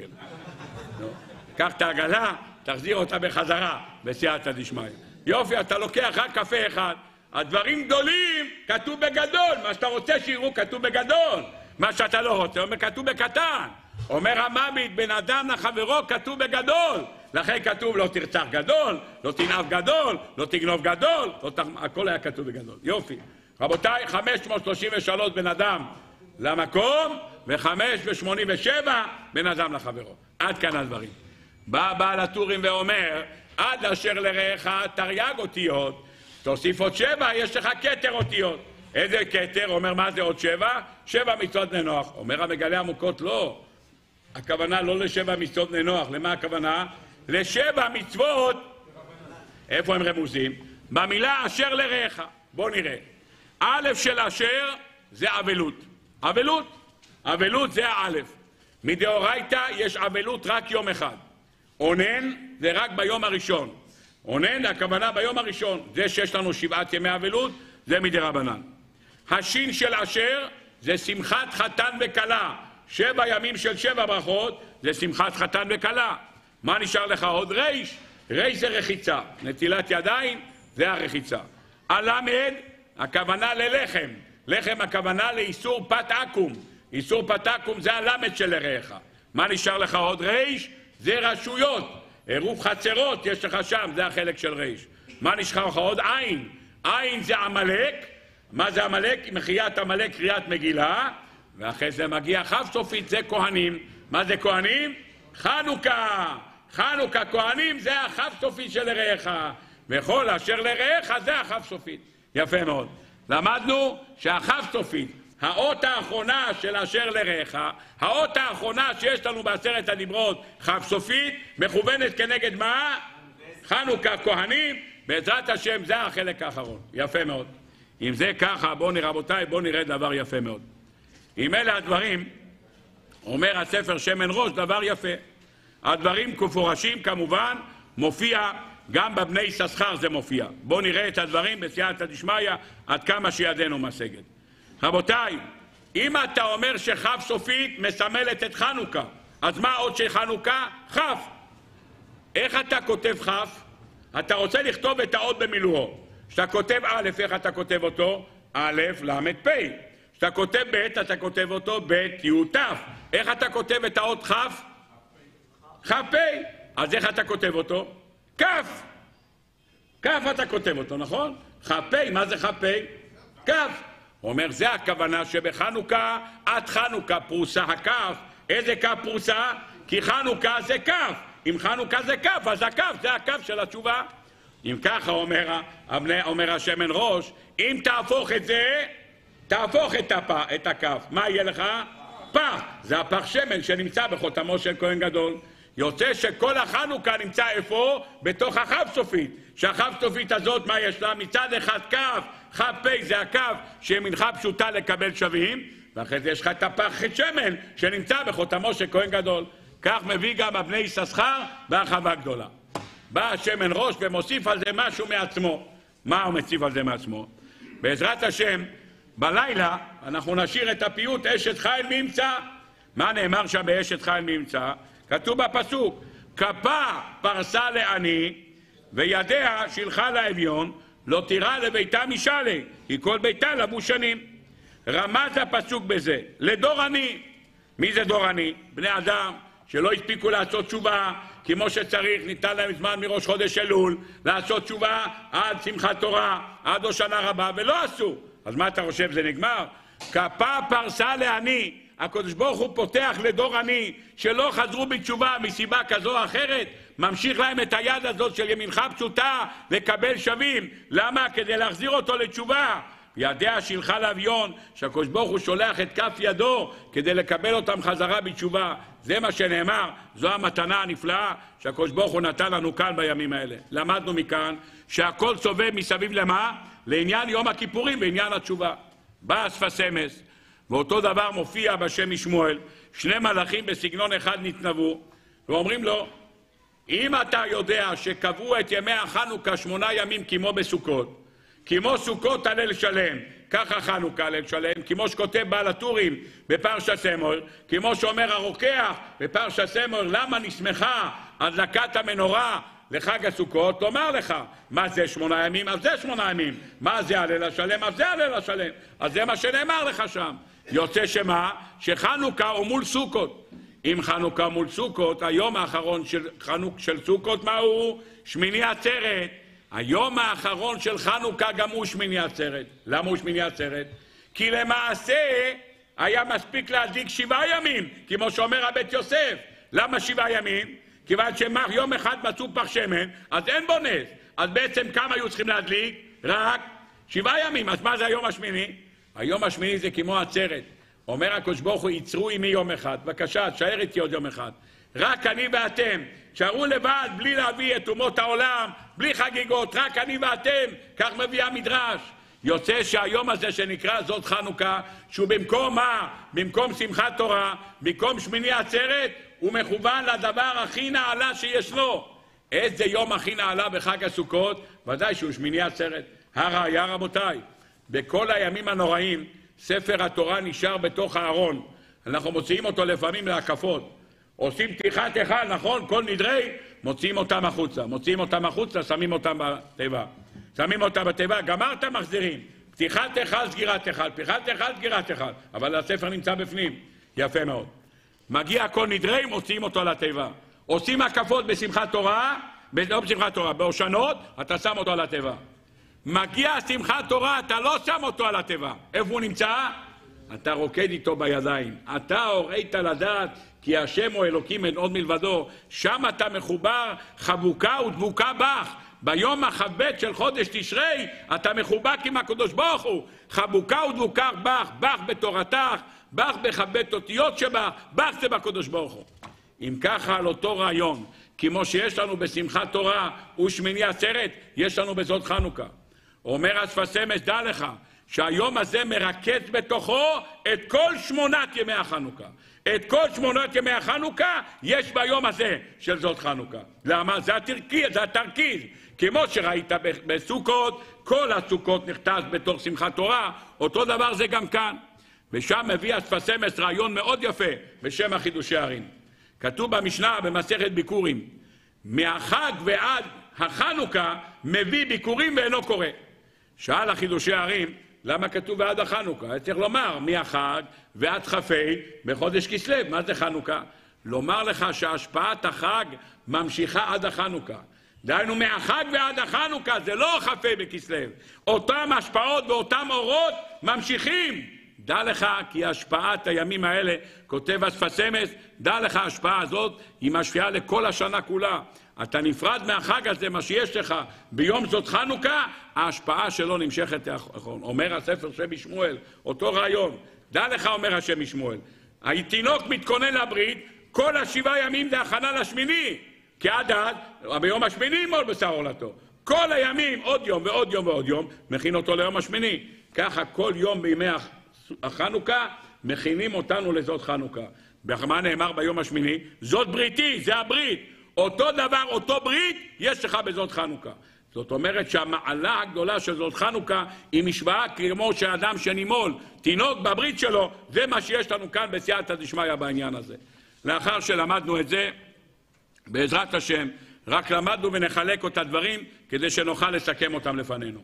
קח את העגלה, תחזיר אותה בחזרה, בסייעתא דשמיא. יופי, אתה לוקח רק קפה אחד. הדברים גדולים כתוב בגדול. מה שאתה רוצה שיראו כתוב בגדול. מה שאתה לא רוצה, אומר, כתוב בקטן. אומר המביט, בן אדם לחברו כתוב בגדול. לכן כתוב לא תרצח גדול, לא תנאף גדול, לא תגנוב גדול, הכל היה כתוב בגדול. יופי. רבותיי, 533 בן אדם למקום, ו587 בן אדם לחברו. עד כאן הדברים. בא בעל הטורים ואומר, עד אשר לרעך תרי"ג אותיות, תוסיף עוד 7, יש לך כתר אותיות. איזה כתר? אומר, מה זה עוד 7? 7 מצוות בני נוח. אומר המגלה עמוקות, לא. הכוונה לא ל7 מצוות בני נוח. למה הכוונה? ל7 מצוות. איפה הם רמוזים? במילה אשר לרעך. בואו נראה. א' של אשר זה אבלות. אבלות. אבלות זה האלף. מדאורייתא יש אבלות רק יום אחד. אונן זה רק ביום הראשון. אונן הכוונה ביום הראשון. זה שיש לנו 7 ימי אבלות, זה מדרבנן. השין של אשר זה שמחת חתן וכלה. 7 ימים של 7 ברכות זה שמחת חתן וכלה. מה נשאר לך עוד? ריש. ריש זה רחיצה, נטילת ידיים זה הרחיצה. הלמד, הכוונה ללחם. לחם הכוונה לאיסור פת עקום. איסור פת עקום זה הלמד של לרעך. מה נשאר לך עוד? ריש זה רשויות. עירוב חצרות יש לך שם, זה החלק של ריש. מה נשאר לך עוד? עין. עין זה עמלק. מה זה עמלק? מחיית עמלק קריאת מגילה. ואחרי זה מגיע כף סופית, זה כהנים. מה זה כהנים? חנוכה. חנוכה, כהנים זה הכף סופית של לרעך. וכל אשר לרעך זה הכף סופית. יפה מאוד. למדנו שהכף סופית, האות האחרונה של אשר לרעך, האות האחרונה שיש לנו בעשרת הדיברות, כף סופית, מכוונת כנגד מה? חנוכה, כהנים. בעזרת השם זה החלק האחרון. יפה מאוד. אם זה ככה, בואו נראה, רבותיי, בואו נראה דבר יפה מאוד. אם אלה הדברים, אומר הספר שמן ראש, דבר יפה. הדברים כפורשים כמובן, מופיע גם בבני יששכר זה מופיע. בואו נראה את הדברים בסייעתא דשמיא עד כמה שידנו משגת. רבותיי, אם אתה אומר שכף סופית מסמלת את חנוכה, אז מה עוד של חנוכה? כף. איך אתה כותב כף? אתה רוצה לכתוב את האות במילואו. כשאתה כותב א', איך אתה כותב אותו? א', ל', פ'. כשאתה כותב ב', אתה כותב אותו ב', י', ת'. איך אתה כותב את האות כף? כף פ'. אז איך אתה כותב אותו? כף. כף אתה כותב אותו, נכון? כף פ', מה זה כף פ'? כף. הוא אומר, זה הכוונה שבחנוכה, עד חנוכה פרוסה הכף. איזה כף פרוסה? כי חנוכה זה כף. אם חנוכה זה כף, אז הכף זה הכף של התשובה. אם ככה אומר השמן ראש, אם תהפוך את זה, תהפוך את הכף. מה יהיה לך? פח. זה הפח שמן שנמצא בחותמו של כהן גדול. יוצא שכל החנוכה נמצא איפה? בתוך הכף סופית. שהכף סופית הזאת, מה יש לה? מצד אחד כף, כף פ' זה הכף שמנחה פשוטה לקבל שווים, ואחרי זה יש לך את הפח שמן שנמצא בחותמו של כהן גדול. כך מביא גם הבני יששכר בהרחבה גדולה. בא השמן ראש ומוסיף על זה משהו מעצמו. מה הוא מוסיף על זה מעצמו? בעזרת השם, בלילה אנחנו נשאיר את הפיוט אשת חיל מי ימצא. מה נאמר שם באשת חיל מי ימצא? כתוב בפסוק, כפה פרסה לעני וידיה שילחה לאביון, לא תירא לביתה משאלה, כי כל ביתה לבוש שנים. רמז הפסוק בזה, לדור עני. מי זה דור עני? בני אדם שלא הספיקו לעשות תשובה כמו שצריך, ניתן להם זמן מראש חודש אלול לעשות תשובה עד שמחת תורה, עד הושענא רבה, ולא עשו. אז מה אתה חושב, זה נגמר? כפה פרסה לעני. הקדוש ברוך הוא פותח לדור עני שלא חזרו בתשובה מסיבה כזו או אחרת, ממשיך להם את היד הזאת של ימינך פשוטה לקבל שווים. למה? כדי להחזיר אותו לתשובה. ידיה שילחה לאביון, שהקדוש ברוך הוא שולח את כף ידו כדי לקבל אותם חזרה בתשובה. זה מה שנאמר, זו המתנה הנפלאה שהקדוש ברוך הוא נתן לנו כאן בימים האלה. למדנו מכאן שהכל סובב מסביב למה? לעניין יום הכיפורים ועניין התשובה. בא אספס אמס, ואותו דבר מופיע בשם משמואל, שני מלאכים בסגנון אחד נתנבאו, ואומרים לו, אם אתה יודע שקבעו את ימי החנוכה 8 ימים כמו בסוכות, כמו סוכות הליל שלם, ככה חנוכה הליל שלם, כמו שכותב בעל הטורים בפרשת אמור, כמו שאומר הרוקח בפרשת אמור, למה נשמחה הדלקת המנורה לחג הסוכות? לומר לך, מה זה 8 ימים? אז זה 8 ימים. מה זה הליל השלם? אז זה הליל השלם. אז זה מה שנאמר לך שם. יוצא שמה? שחנוכה הוא מול סוכות. אם חנוכה מול סוכות, היום האחרון של סוכות מה הוא? שמיני עצרת. היום האחרון של חנוכה גם הוא שמיני עצרת. למה הוא שמיני עצרת? כי למעשה היה מספיק להדליק 7 ימים, כמו שאומר הבית יוסף. למה 7 ימים? כיוון שיום אחד מצאו פח שמן, אז אין בו נס. אז בעצם כמה היו צריכים להדליק? רק 7 ימים. אז מה זה היום השמיני? היום השמיני זה כמו עצרת. אומר הקדוש ברוך הוא, יצרו עמי יום אחד. בבקשה, תשאר איתי עוד יום אחד. רק אני ואתם. תשארו לבד, בלי להביא את אומות העולם, בלי חגיגות, רק אני ואתם. כך מביא המדרש. יוצא שהיום הזה שנקרא זאת חנוכה, שהוא במקום מה? במקום שמחת תורה, במקום שמיני עצרת, הוא מכוון לדבר הכי נעלה שיש לו. איזה יום הכי נעלה בחג הסוכות? ודאי שהוא שמיני עצרת. הראיה רבותיי, בכל הימים הנוראים, ספר התורה נשאר בתוך הארון. אנחנו מוציאים אותו לפעמים להקפות. עושים פתיחת היכל, נכון? כל נדרי, מוציאים אותם החוצה. מוציאים אותם החוצה, שמים אותם בתיבה. שמים אותם בתיבה, גמרת, מחזירים. פתיחת אחד, סגירת אחד. פתיחת אחד, סגירת אחד. אבל הספר נמצא בפנים. יפה מאוד. מגיע כל נדרי, מוציאים אותו לתיבה. עושים הקפות בשמחת תורה, לא בשמחת תורה, בהושענות, אתה שם אותו על התיבה. מגיע שמחת תורה, אתה לא שם אותו על התיבה. איפה הוא נמצא? אתה רוקד איתו בידיים. אתה הורית לדעת, כי השם הוא אלוקים אין עוד מלבדו. שם אתה מחובר, חבוקה ודבוקה בך. ביום החבט של חודש תשרי, אתה מחובק עם הקדוש ברוך הוא. חבוקה ודבוקה בך, בך בתורתך, בך בחבט אותיות שבך, בך זה בקדוש ברוך הוא. אם ככה על אותו רעיון, כמו שיש לנו בשמחת תורה ושמיני עצרת, יש לנו בזאת חנוכה. אומר השפת אמש, דע לך, שהיום הזה מרכז בתוכו את כל 8 ימי החנוכה. את כל 8 ימי החנוכה יש ביום הזה של זאת חנוכה. למה? זה התרכיז. כמו שראית בסוכות, כל הסוכות נכתב בתוך שמחת תורה, אותו דבר זה גם כאן. ושם מביא השפת אמש רעיון מאוד יפה בשם החידושי ערים. כתוב במשנה במסכת ביקורים, מהחג ועד החנוכה מביא ביקורים ואינו קורא. שאל החידושי ערים, למה כתוב ועד החנוכה? צריך לומר, מהחג ועד חפי בחודש כסלו. מה זה חנוכה? לומר לך שהשפעת החג ממשיכה עד החנוכה. דהיינו, מהחג ועד החנוכה זה לא חפי בכסלו. אותם השפעות ואותם אורות ממשיכים. דע לך כי השפעת הימים האלה, כותב השפת אמש, דע לך ההשפעה הזאת היא משפיעה לכל השנה כולה. אתה נפרד מהחג הזה, מה שיש לך ביום זאת חנוכה, ההשפעה שלו נמשכת. אומר הספר שם משמואל, אותו רעיון. דע לך, אומר השם משמואל, התינוק מתכונן לברית, כל 7 ימים זה הכנה לשמיני, כי עד ביום השמיני ימול בשר עולתו. כל הימים, עוד יום ועוד יום ועוד יום, מכין אותו ליום השמיני. ככה כל יום בימי החנוכה מכינים אותנו לזאת חנוכה. מה נאמר ביום השמיני? זאת בריתי, זה הברית. אותו דבר, אותו ברית, יש לך בזאת חנוכה. זאת אומרת שהמעלה הגדולה של זאת חנוכה היא משוואה כמו שאדם שנימול תינוק בברית שלו, זה מה שיש לנו כאן בסייעתא דשמיא בעניין הזה. לאחר שלמדנו את זה, בעזרת השם, רק למדנו ונחלק את הדברים כדי שנוכל לסכם אותם לפנינו.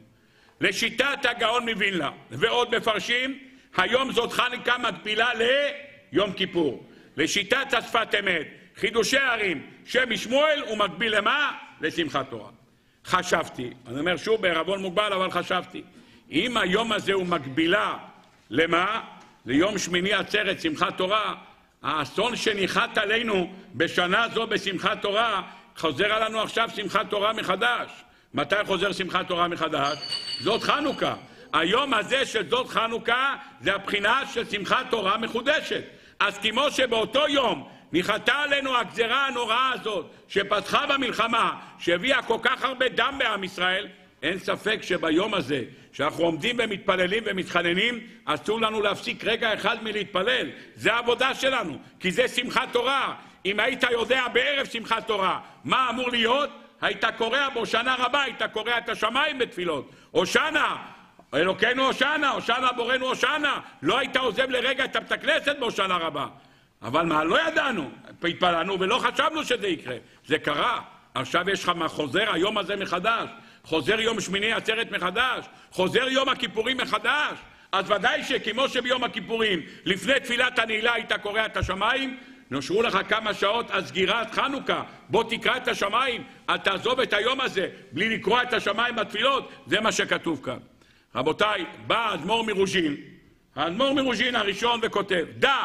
לשיטת הגאון מווילנה ועוד מפרשים, היום זאת חנוכה מקבילה ליום כיפור. לשיטת השפת אמת, חידושי ערים, שם משמואל הוא מקביל למה? לשמחת תורה. חשבתי, אני אומר שוב בערבון מוגבל, אבל חשבתי, אם היום הזה הוא מקבילה למה? ליום שמיני עצרת, שמחת תורה, האסון שניחת עלינו בשנה זו בשמחת תורה, חוזר עלינו עכשיו שמחת תורה מחדש. מתי חוזר שמחת תורה מחדש? זאת חנוכה. היום הזה של זאת חנוכה זה הבחינה של שמחת תורה מחודשת. אז כמו שבאותו יום ניחתה עלינו הגזרה הנוראה הזאת שפתחה במלחמה, שהביאה כל כך הרבה דם בעם ישראל, אין ספק שביום הזה שאנחנו עומדים ומתפללים ומתחננים, אסור לנו להפסיק רגע אחד מלהתפלל. זה העבודה שלנו, כי זה שמחת תורה. אם היית יודע בערב שמחת תורה מה אמור להיות, היית קורא בהושענא רבה, היית קורא את השמיים בתפילות. הושענא, אלוקינו הושענא, הושענא בורנו הושענא. לא היית עוזב לרגע את בית הכנסת בהושענא רבה. אבל מה, לא ידענו, התפללנו ולא חשבנו שזה יקרה. זה קרה. עכשיו יש לך מה חוזר היום הזה מחדש. חוזר יום שמיני עצרת מחדש. חוזר יום הכיפורים מחדש. אז ודאי שכמו שביום הכיפורים, לפני תפילת הנעילה היית קורא את השמיים, נושרו לך כמה שעות על סגירת חנוכה. בוא תקרא את השמיים, אל תעזוב את היום הזה בלי לקרוא את השמיים בתפילות. זה מה שכתוב כאן. רבותיי, בא האדמו"ר מרוז'ין, האדמו"ר מרוז'ין הראשון וכותב, דע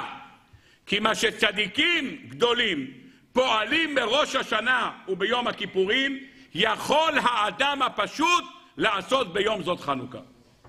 כי מה שצדיקים גדולים פועלים בראש השנה וביום הכיפורים, יכול האדם הפשוט לעשות ביום זאת חנוכה.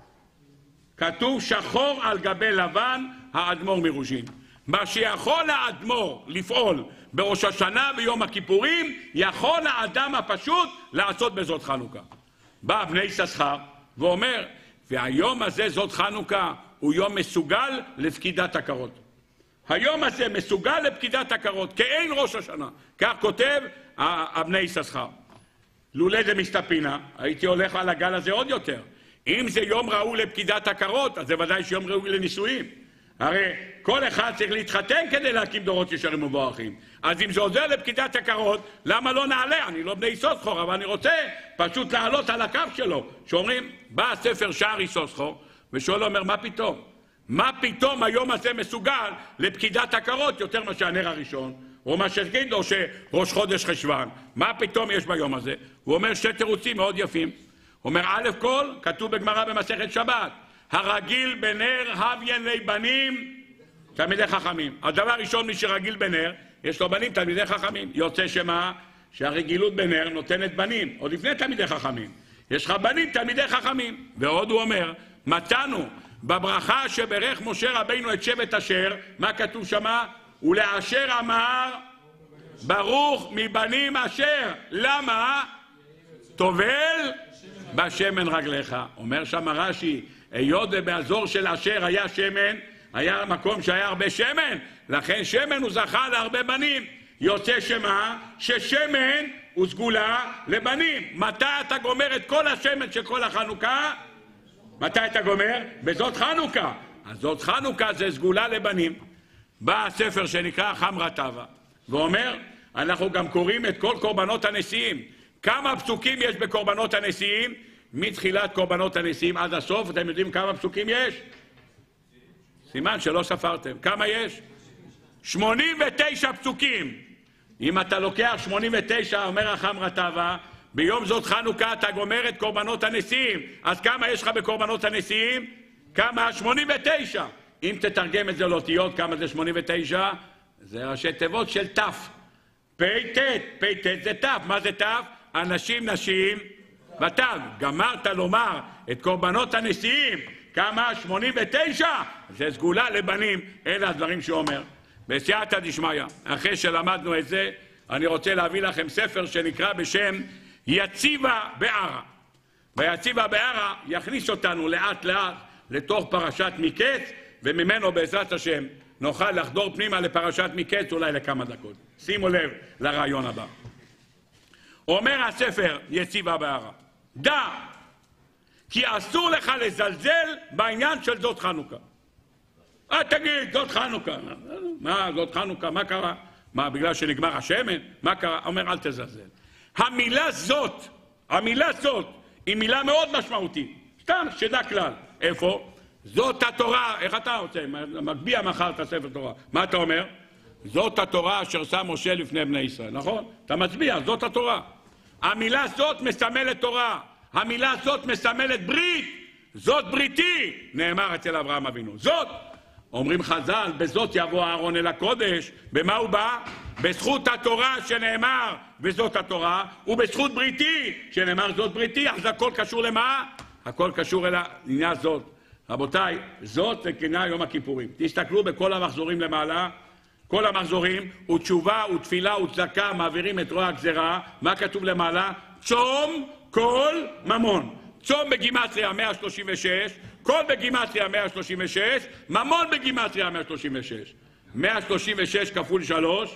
כתוב שחור על גבי לבן, האדמו"ר מרוז'ין. מה שיכול האדמו"ר לפעול בראש השנה ויום הכיפורים, יכול האדם הפשוט לעשות בזאת חנוכה. בא בני יששכר ואומר, והיום הזה זאת חנוכה הוא יום מסוגל לפקידת עקרות. היום הזה מסוגל לפקידת עקרות, כאין ראש השנה. כך כותב הבני יששכר. לולא דמסתפינא, הייתי הולך על הגל הזה עוד יותר. אם זה יום ראוי לפקידת עקרות, אז זה ודאי שיום ראוי לנישואים. הרי כל אחד צריך להתחתן כדי להקים דורות ישרים ומבורכים. אז אם זה עוזר לפקידת הכרות, למה לא נעלה? אני לא בני יששכר, אבל אני רוצה פשוט לעלות על הקו שלו. שאומרים, בא הספר שער יששכר, ושואל אומר, מה פתאום? מה פתאום היום הזה מסוגל לפקידת הכרות יותר מה שהנר הראשון, או מה שגיד לו שראש חודש חשוון? מה פתאום יש ביום הזה? הוא אומר שתי תירוצים מאוד יפים. הוא אומר, א' כל, כתוב בגמרא במסכת שבת, הרגיל בנר הביין לי בנים תלמידי חכמים. הדבר הראשון, מי שרגיל בנר, יש לו בנים תלמידי חכמים. יוצא שמה? שהרגילות בנר נותנת בנים, עוד לפני תלמידי חכמים. יש לך בנים תלמידי חכמים. ועוד הוא אומר, מצאנו בברכה שברך משה רבינו את שבט אשר, מה כתוב שמה? ולאשר אמר, ברוך מבנים אשר. למה? טובל בשמן רגליך. אומר שם רש"י, היות באזור של אשר היה שמן, היה מקום שהיה הרבה שמן, לכן שמן הוא זכה להרבה בנים. יוצא שמה? ששמן הוא סגולה לבנים. מתי אתה גומר את כל השמן של כל החנוכה? מתי אתה גומר? בזאת חנוכה. אז זאת חנוכה זה סגולה לבנים. בא הספר שנקרא חמרה טבא, ואומר, אנחנו גם קוראים את כל קורבנות הנשיאים. כמה פסוקים יש בקורבנות הנשיאים? מתחילת קורבנות הנשיאים עד הסוף, אתם יודעים כמה פסוקים יש? סימן שלא ספרתם. כמה יש? 89 פסוקים. אם אתה לוקח 89, אומר החמרה טבא, ביום זאת חנוכה אתה גומר את קורבנות הנשיאים. אז כמה יש לך בקורבנות הנשיאים? כמה? 89. אם תתרגם את זה לאותיות, כמה זה 89? זה ראשי תיבות של תף. פ"ט, פ"ט זה תף. מה זה תף? אנשים, נשים, ותו. גמרת לומר את קורבנות הנשיאים, כמה? 89. זה סגולה לבנים. אלה הדברים שאומר. בסייעתא דשמיא, אחרי שלמדנו את זה, אני רוצה להביא לכם ספר שנקרא בשם יציבה בערה. ויציבה בערה יכניס אותנו לאט לאט לתוך פרשת מקץ, וממנו בעזרת השם נוכל לחדור פנימה לפרשת מקץ אולי לכמה דקות. שימו לב לרעיון הבא. אומר הספר יציבה בערה, דע כי אסור לך לזלזל בעניין של זאת חנוכה. תגיד, זאת חנוכה. מה, זאת חנוכה, מה קרה? מה, בגלל שנגמר השמן? מה קרה? אומר, אל תזלזל. המילה זאת היא מילה מאוד משמעותית. סתם, שדע כלל. איפה? זאת התורה. איך אתה רוצה? מגביה מחר את הספר תורה. מה אתה אומר? זאת התורה אשר שם משה לפני בני ישראל. נכון? אתה מצביע, זאת התורה. המילה זאת מסמלת תורה. המילה זאת מסמלת ברית. זאת בריתי, נאמר אצל אברהם אבינו. זאת. אומרים חז"ל, בזאת יבוא אהרון אל הקודש. במה הוא בא? בזכות התורה שנאמר וזאת התורה, ובזכות בריתי שנאמר זאת בריתי. אז הכל קשור למה? הכל קשור אל העניין זאת. רבותיי, זאת זה כנראה יום הכיפורים. תסתכלו בכל המחזורים למעלה, כל המחזורים, ותשובה ותפילה וצדקה מעבירים את רוע הגזרה. מה כתוב למעלה? צום כל ממון. צום בגימטריה 136, כל בגימטריה 136, ממון בגימטריה 136. 136 כפול 3,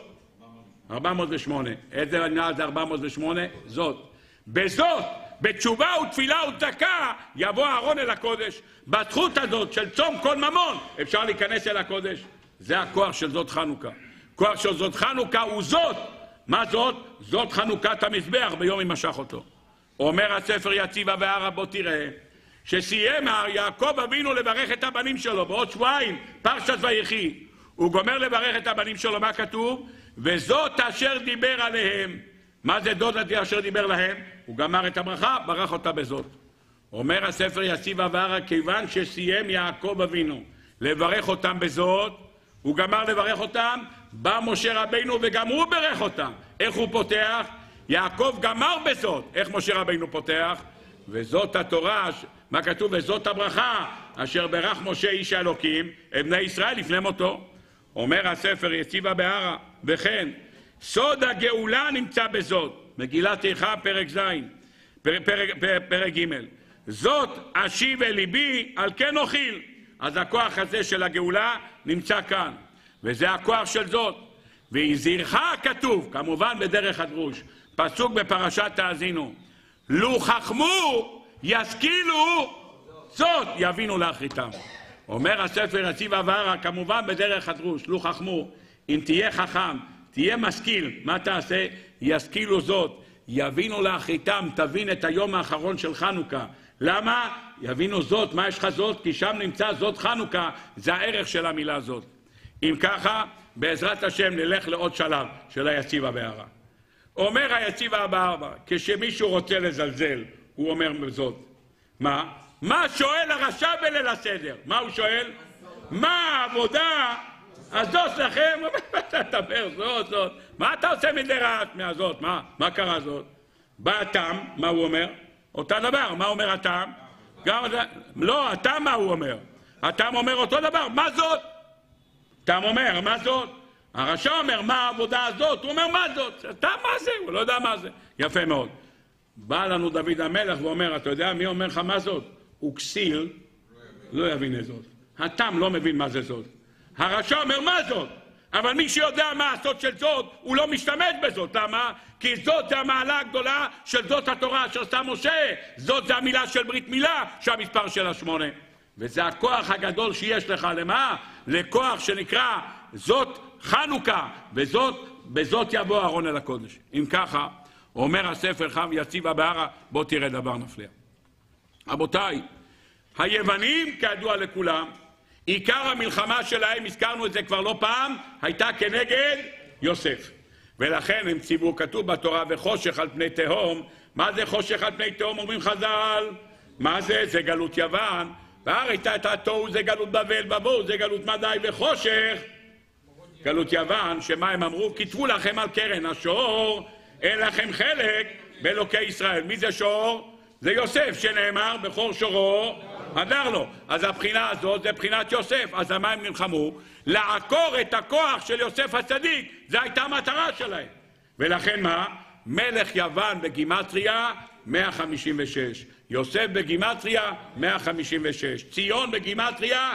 408. איזה עניין זה 408? זאת. בזאת, בתשובה ותפילה וצדקה, יבוא אהרון אל הקודש. בזכות הזאת של צום כל ממון, אפשר להיכנס אל הקודש. זה הכוח של זאת חנוכה. כוח של זאת חנוכה הוא זאת. מה זאת? זאת חנוכת המזבח ביום ימשך אותו. אומר הספר יציבה בערה, בוא תראה, שסיים יעקב אבינו לברך את הבנים שלו, בעוד שבועיים, פרשת ויחי, הוא גומר לברך את הבנים שלו, מה כתוב? וזאת אשר דיבר עליהם. מה זה זאת אשר דיבר להם? הוא גמר את הברכה, ברך אותה בזאת. אומר הספר יציבה בערה, כיוון שסיים יעקב אבינו לברך אותם בזאת, הוא גמר לברך אותם, בא משה רבינו וגם הוא ברך אותם. איך הוא פותח? יעקב גמר בזאת. איך משה רבינו פותח? וזאת התורה, מה כתוב? וזאת הברכה אשר ברך משה איש האלוקים את בני ישראל לפני מותו. אומר הספר יציבה בערה, וכן סוד הגאולה נמצא בזאת. מגילת איכה פרק ז', פרק ג', זאת אשיב אל ליבי על כן אוכיל. אז הכוח הזה של הגאולה נמצא כאן, וזה הכוח של זאת. והזהירך כתוב, כמובן בדרך הדרוש, פסוק בפרשת תאזינו, לו חכמו ישכילו זאת יבינו לאחריתם. אומר הספר יציב הבהרה, כמובן בדרך הדרוש, לו חכמו, אם תהיה חכם, תהיה משכיל, מה תעשה? ישכילו זאת, יבינו לאחריתם, תבין את היום האחרון של חנוכה. למה? יבינו זאת, מה יש לך זאת? כי שם נמצא זאת חנוכה, זה הערך של המילה זאת. אם ככה, בעזרת השם נלך לעוד שלב של היציב הבהרה. אומר היציב הבהרה, כשמישהו רוצה לזלזל, הוא אומר זאת. מה? מה שואל הרשע בליל הסדר? מה הוא שואל? מה העבודה הזאת לכם? אתה תדבר זאת. מה אתה עושה מדי רעש מהזאת? מה קרה זאת? בא התם, מה הוא אומר? אותה דבר, מה אומר התם? לא, התם מה הוא אומר? התם אומר אותו דבר, מה זאת? התם אומר, מה זאת? הרשע אומר, מה העבודה הזאת? הוא אומר, מה זאת? התם מה זה? הוא לא יודע מה זה. יפה מאוד. בא לנו דוד המלך ואומר, אתה יודע מי אומר לך מה זאת? הוא כסיל, לא יבין את זאת. התם לא מבין מה זה זאת. הרשע אומר מה זאת? אבל מי שיודע מה הסוד של זאת, הוא לא משתמש בזאת. למה? כי זאת זה המעלה הגדולה של זאת התורה אשר שם משה. זאת זה המילה של ברית מילה, שהמספר שלה 8. וזה הכוח הגדול שיש לך. למה? לכוח שנקרא זאת חנוכה, בזאת יבוא אהרון אל הקודש. אם ככה, אומר הספר חם יציב הבהרה, בוא תראה דבר נפלא. רבותיי, היוונים כידוע לכולם, עיקר המלחמה שלהם, הזכרנו את זה כבר לא פעם, הייתה כנגד יוסף. ולכן הם ציוו, כתוב בתורה, וחושך על פני תהום. מה זה חושך על פני תהום? אומרים חז"ל. מה זה? זה גלות יוון. והארץ הייתה תוהו, זה גלות בבל, בבואו, זה גלות מדי וחושך. גלות יוון, שמה הם אמרו? כתבו לכם על קרן השור, אין לכם חלק באלוקי ישראל. מי זה שור? זה יוסף, שנאמר בכור שורו הדר לו. אז הבחינה הזאת זה בחינת יוסף. אז מה הם נלחמו? לעקור את הכוח של יוסף הצדיק. זו הייתה המטרה שלהם. ולכן מה? מלך יוון בגימטריה 156, יוסף בגימטריה 156, ציון בגימטריה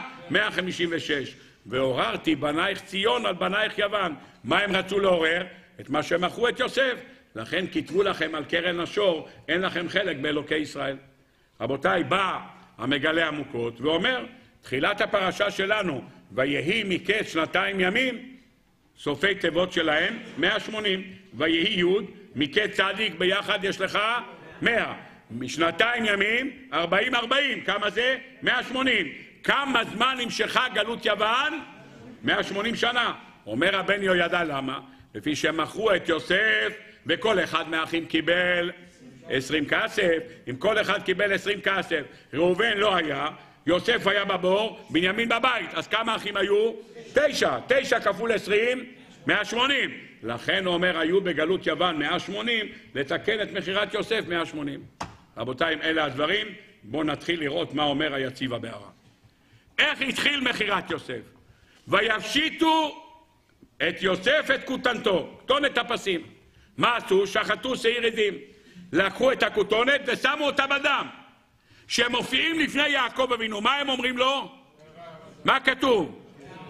156. ועוררתי בנייך ציון על בנייך יוון. מה הם רצו לעורר? את מה שמכרו את יוסף. לכן כתבו לכם על קרן השור, אין לכם חלק באלוקי ישראל. רבותיי, בא המגלה עמוקות ואומר, תחילת הפרשה שלנו, ויהי מקץ 2 ימים, סופי תיבות שלהם 180, ויהי יוד, מקץ צדיק ביחד יש לך 100, משנתיים ימים 40, כמה זה? 180. כמה זמן נמשכה גלות יוון? 180 שנה. אומר הבן יהוידע, למה? לפי שהם מכרו את יוסף, וכל אחד מהאחים קיבל 20 כסף. אם כל אחד קיבל 20 כסף, ראובן לא היה, יוסף היה בבור, בנימין בבית. אז כמה אחים היו? 9. 9 כפול 20, 180. לכן הוא אומר, היו בגלות יוון 180, לתקן את מחירת יוסף 180. רבותיי, אם אלה הדברים, בואו נתחיל לראות מה אומר היציב הבהרה. איך התחיל מחירת יוסף? ויפשיטו את יוסף את כותנתו, כותונת הפסים. מה עשו? שחטו שעיר עדים. לקחו את הכותונת ושמו אותה בדם. כשהם מופיעים לפני יעקב אבינו, מה הם אומרים לו? מה כתוב?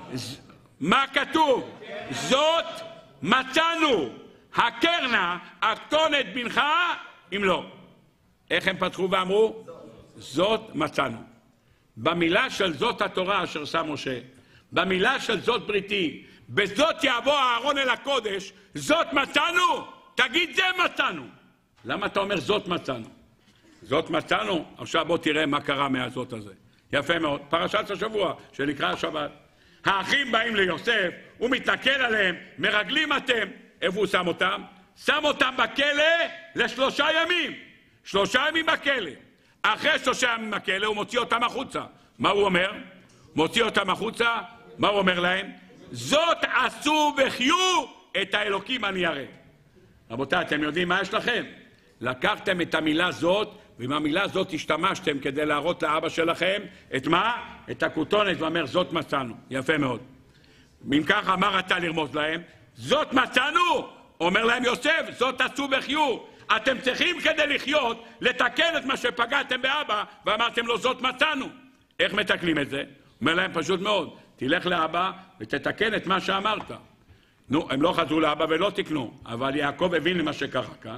מה כתוב? זאת מצאנו, הקרנה, הכתונת בנך, אם לא. איך הם פתחו ואמרו? זאת מצאנו. במילה של זאת התורה אשר שם משה, במילה של זאת בריתי, בזאת יבוא אהרון אל הקודש, זאת מצאנו? תגיד זה מצאנו. למה אתה אומר זאת מצאנו? זאת מצאנו? עכשיו בוא תראה מה קרה מהזאת הזה. יפה מאוד. פרשת השבוע שנקרא השבת. האחים באים ליוסף, הוא מתנכל עליהם, מרגלים אתם. איפה הוא שם אותם? שם אותם בכלא ל3 ימים. 3 ימים בכלא. אחרי 3 ימים בכלא הוא מוציא אותם החוצה. מה הוא אומר? מוציא אותם החוצה. מה הוא אומר להם? זאת עשו וחיו את האלוקים אני אראה. רבותיי, אתם יודעים מה יש לכם? לקחתם את המילה זאת, ועם המילה זאת השתמשתם כדי להראות לאבא שלכם את מה? את הכותונת, ואומר זאת מצאנו. יפה מאוד. אם ככה מה רצה לרמוז להם? זאת מצאנו! אומר להם יוסף, זאת עשו וחיו. אתם צריכים כדי לחיות, לתקן את מה שפגעתם באבא, ואמרתם לו זאת מצאנו. איך מתקנים את זה? אומר להם פשוט מאוד, תלך לאבא ותתקן את מה שאמרת. נו, הם לא חזרו לאבא ולא תקנו, אבל יעקב הבין למה שקרה כאן.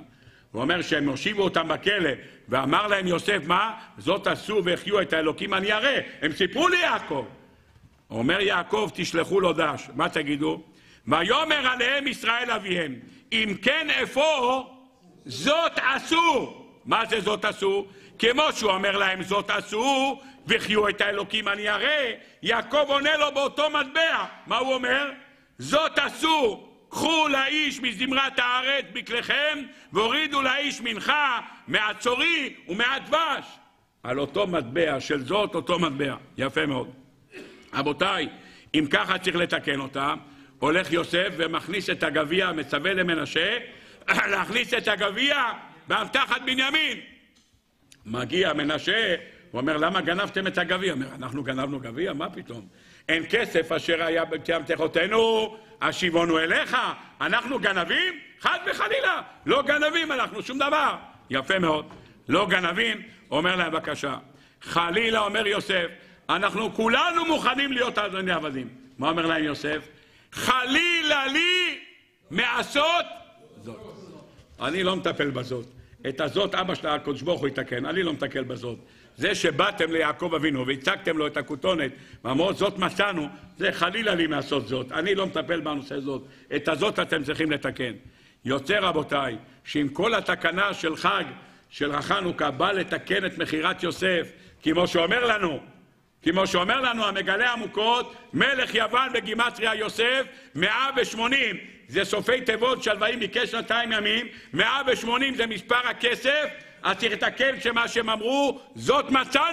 הוא אומר שהם הושיבו אותם בכלא, ואמר להם יוסף, מה? זאת עשו והחיו את האלוקים אני אראה. הם סיפרו לי יעקב. אומר יעקב, תשלחו לו דש. מה תגידו? ויאמר עליהם ישראל אביהם, אם כן איפה זאת עשו. מה זה זאת עשו? כמו שהוא אומר להם זאת עשו וחיו את האלוקים אני אראה, יעקב עונה לו באותו מטבע. מה הוא אומר? זאת עשו, קחו לאיש מזמרת הארץ בכליכם והורידו לאיש מנחה מהצורי ומהדבש. על אותו מטבע של זאת אותו מטבע. יפה מאוד. רבותיי, אם ככה צריך לתקן אותה, הולך יוסף ומכניס את הגביע, מצווה למנשה להכניס את הגביע באבטחת בנימין. מגיע מנשה, הוא אומר, למה גנבתם את הגביע? אומר, אנחנו גנבנו גביע? מה פתאום? אין כסף אשר היה באמתחותינו, השיבונו אליך. אנחנו גנבים? חד וחלילה. לא גנבים, אנחנו שום דבר. יפה מאוד. לא גנבים, אומר להם בבקשה. חלילה, אומר יוסף, אנחנו כולנו מוכנים להיות אדוני עבדים. מה אומר להם יוסף? חלילה לי מעשות זאת. אני לא מטפל בזאת. את הזאת אבא של הקדוש ברוך הוא יתקן, אני לא מטפל בזאת. זה שבאתם ליעקב אבינו והצגתם לו את הכותונת ואמרו זאת מצאנו, זה חלילה לי מעשות זאת. אני לא מטפל בנושא זאת. את הזאת אתם צריכים לתקן. יוצא רבותיי, שעם כל התקנה של חג של החנוכה בא לתקן את מחירת יוסף, כמו שאומר לנו המגלה עמוקות, מלך יוון בגימטריה יוסף 180. זה סופי תיבות שלווים ביקש 200 ימים, 180 זה מספר הכסף, אז צריך לתקן שמה שהם אמרו, זאת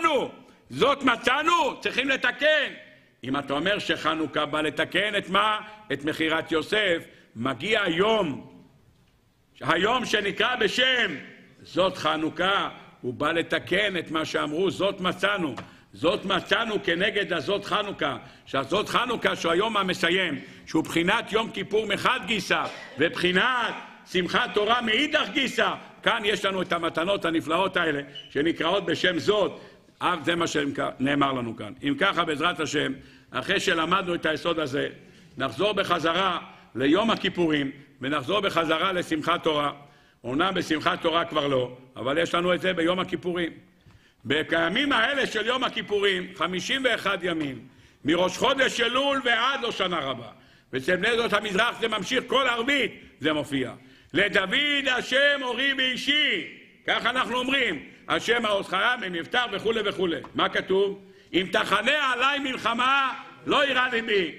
מצאנו, צריכים לתקן. אם אתה אומר שחנוכה בא לתקן את מה? את מחירת יוסף, מגיע היום שנקרא בשם, זאת חנוכה, הוא בא לתקן את מה שאמרו, זאת מצאנו כנגד הזאת חנוכה, שהזאת חנוכה שהוא היום המסיים, שהוא בחינת יום כיפור מחד גיסא, ובחינת שמחת תורה מאידך גיסא. כאן יש לנו את המתנות הנפלאות האלה, שנקראות בשם זאת, זה מה שנאמר לנו כאן. אם ככה בעזרת השם, אחרי שלמדנו את היסוד הזה, נחזור בחזרה ליום הכיפורים, ונחזור בחזרה לשמחת תורה. אומנם בשמחת תורה כבר לא, אבל יש לנו את זה ביום הכיפורים. בימים האלה של יום הכיפורים, 51 ימים, מראש חודש אלול ועד לא שנה רבה. ואצל בני עדות המזרח זה ממשיך כל ערבית, זה מופיע. לדוד השם אורי ואישי, כך אנחנו אומרים, השם העוזך ממבטח וכו' וכו'. מה כתוב? אם תחנה עליי מלחמה, לא יירא ליבי.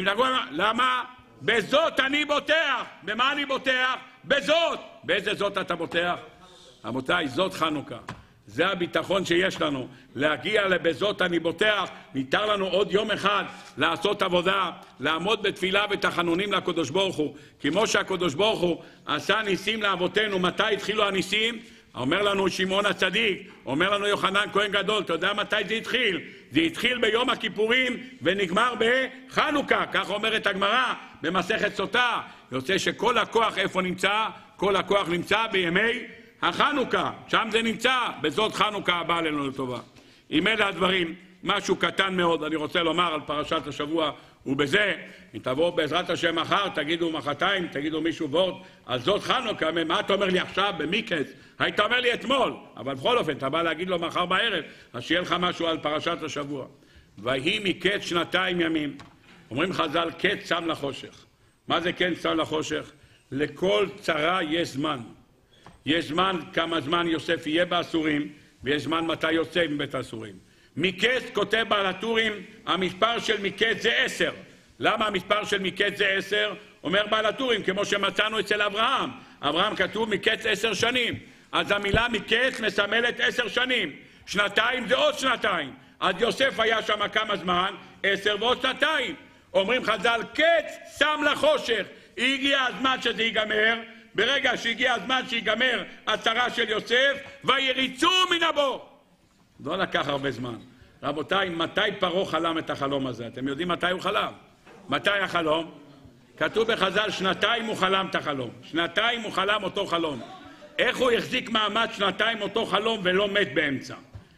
למה? בזאת אני בוטח. במה אני בוטח? בזאת. באיזה זאת אתה בוטח? רבותיי, זאת חנוכה. זה הביטחון שיש לנו, להגיע לבזאת אני בוטח. ניתן לנו עוד יום אחד לעשות עבודה, לעמוד בתפילה ותחנונים לקדוש ברוך הוא, כמו שהקדוש ברוך הוא עשה ניסים לאבותינו. מתי התחילו הניסים? אומר לנו שמעון הצדיק, אומר לנו יוחנן כהן גדול, אתה יודע מתי זה התחיל? זה התחיל ביום הכיפורים ונגמר בחנוכה, כך אומרת הגמרא במסכת סוטה. יוצא שכל הכוח איפה נמצא? כל הכוח נמצא בימי החנוכה, שם זה נמצא, בזאת חנוכה הבאה לנו לטובה. אם אלה הדברים, משהו קטן מאוד אני רוצה לומר על פרשת השבוע, ובזה, אם תבואו בעזרת השם מחר, תגידו מחרתיים, תגידו מישהו וורט, על זאת חנוכה, מה אתה אומר לי עכשיו במיקס? היית אומר לי אתמול, אבל בכל אופן, אתה בא להגיד לו מחר בערב, אז שיהיה לך משהו על פרשת השבוע. ויהי מקץ 2 ימים, אומרים חז"ל, קץ שם לחושך. מה זה קץ שם לחושך? לכל צרה יש זמן. יש זמן כמה זמן יוסף יהיה באסורים, ויש זמן מתי יוצא מבית האסורים. מקץ כותב בעל הטורים, המספר של מקץ זה 10. למה המספר של מקץ זה 10? אומר בעל הטורים, כמו שמצאנו אצל אברהם. אברהם כתוב מקץ 10 שנים. אז המילה מקץ מסמלת 10 שנים. 2 זה עוד 2. אז יוסף היה שם כמה זמן? 10 ועוד 2. אומרים חז"ל, קץ שם לחושך. הגיע הזמן שזה ייגמר. ברגע שהגיע הזמן שיגמר הצרה של יוסף, ויריצו מן הבור. לא לקח הרבה זמן. רבותיי, מתי פרעה חלם את החלום הזה? אתם יודעים מתי הוא חלם? מתי החלום? כתוב בחז"ל, 2 הוא חלם את החלום. 2 הוא חלם אותו חלום. איך הוא החזיק מעמד 2 אותו חלום ולא מת באמצע?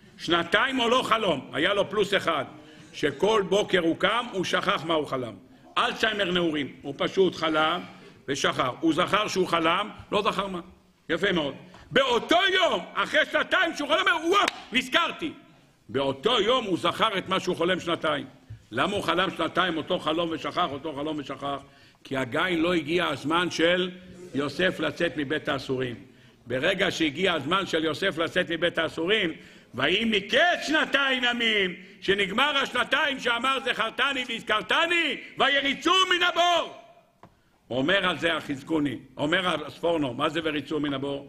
2 הוא לא חלום, היה לו +1. שכל בוקר הוא קם, הוא שכח מה הוא חלם. אלצהיימר נעורים, הוא פשוט חלם ושכח. הוא זכר שהוא חלם, לא זכר מה. יפה מאוד. באותו יום, אחרי שנתיים שהוא חולם, הוא נזכרתי. באותו יום הוא זכר את מה שהוא חולם שנתיים. למה הוא חלם שנתיים אותו חלום ושכח, אותו חלום ושכח? כי עדיין לא הגיע הזמן של יוסף לצאת מבית האסורים. ברגע שהגיע הזמן של יוסף לצאת מבית האסורים, ויהי מקץ 2 ימים, שנגמר השנתיים שאמר זכרתני והזכרתני, ויריצו מן הבור. אומר על זה החזקוני, אומר הספורנו, מה זה וריצו מן הבור?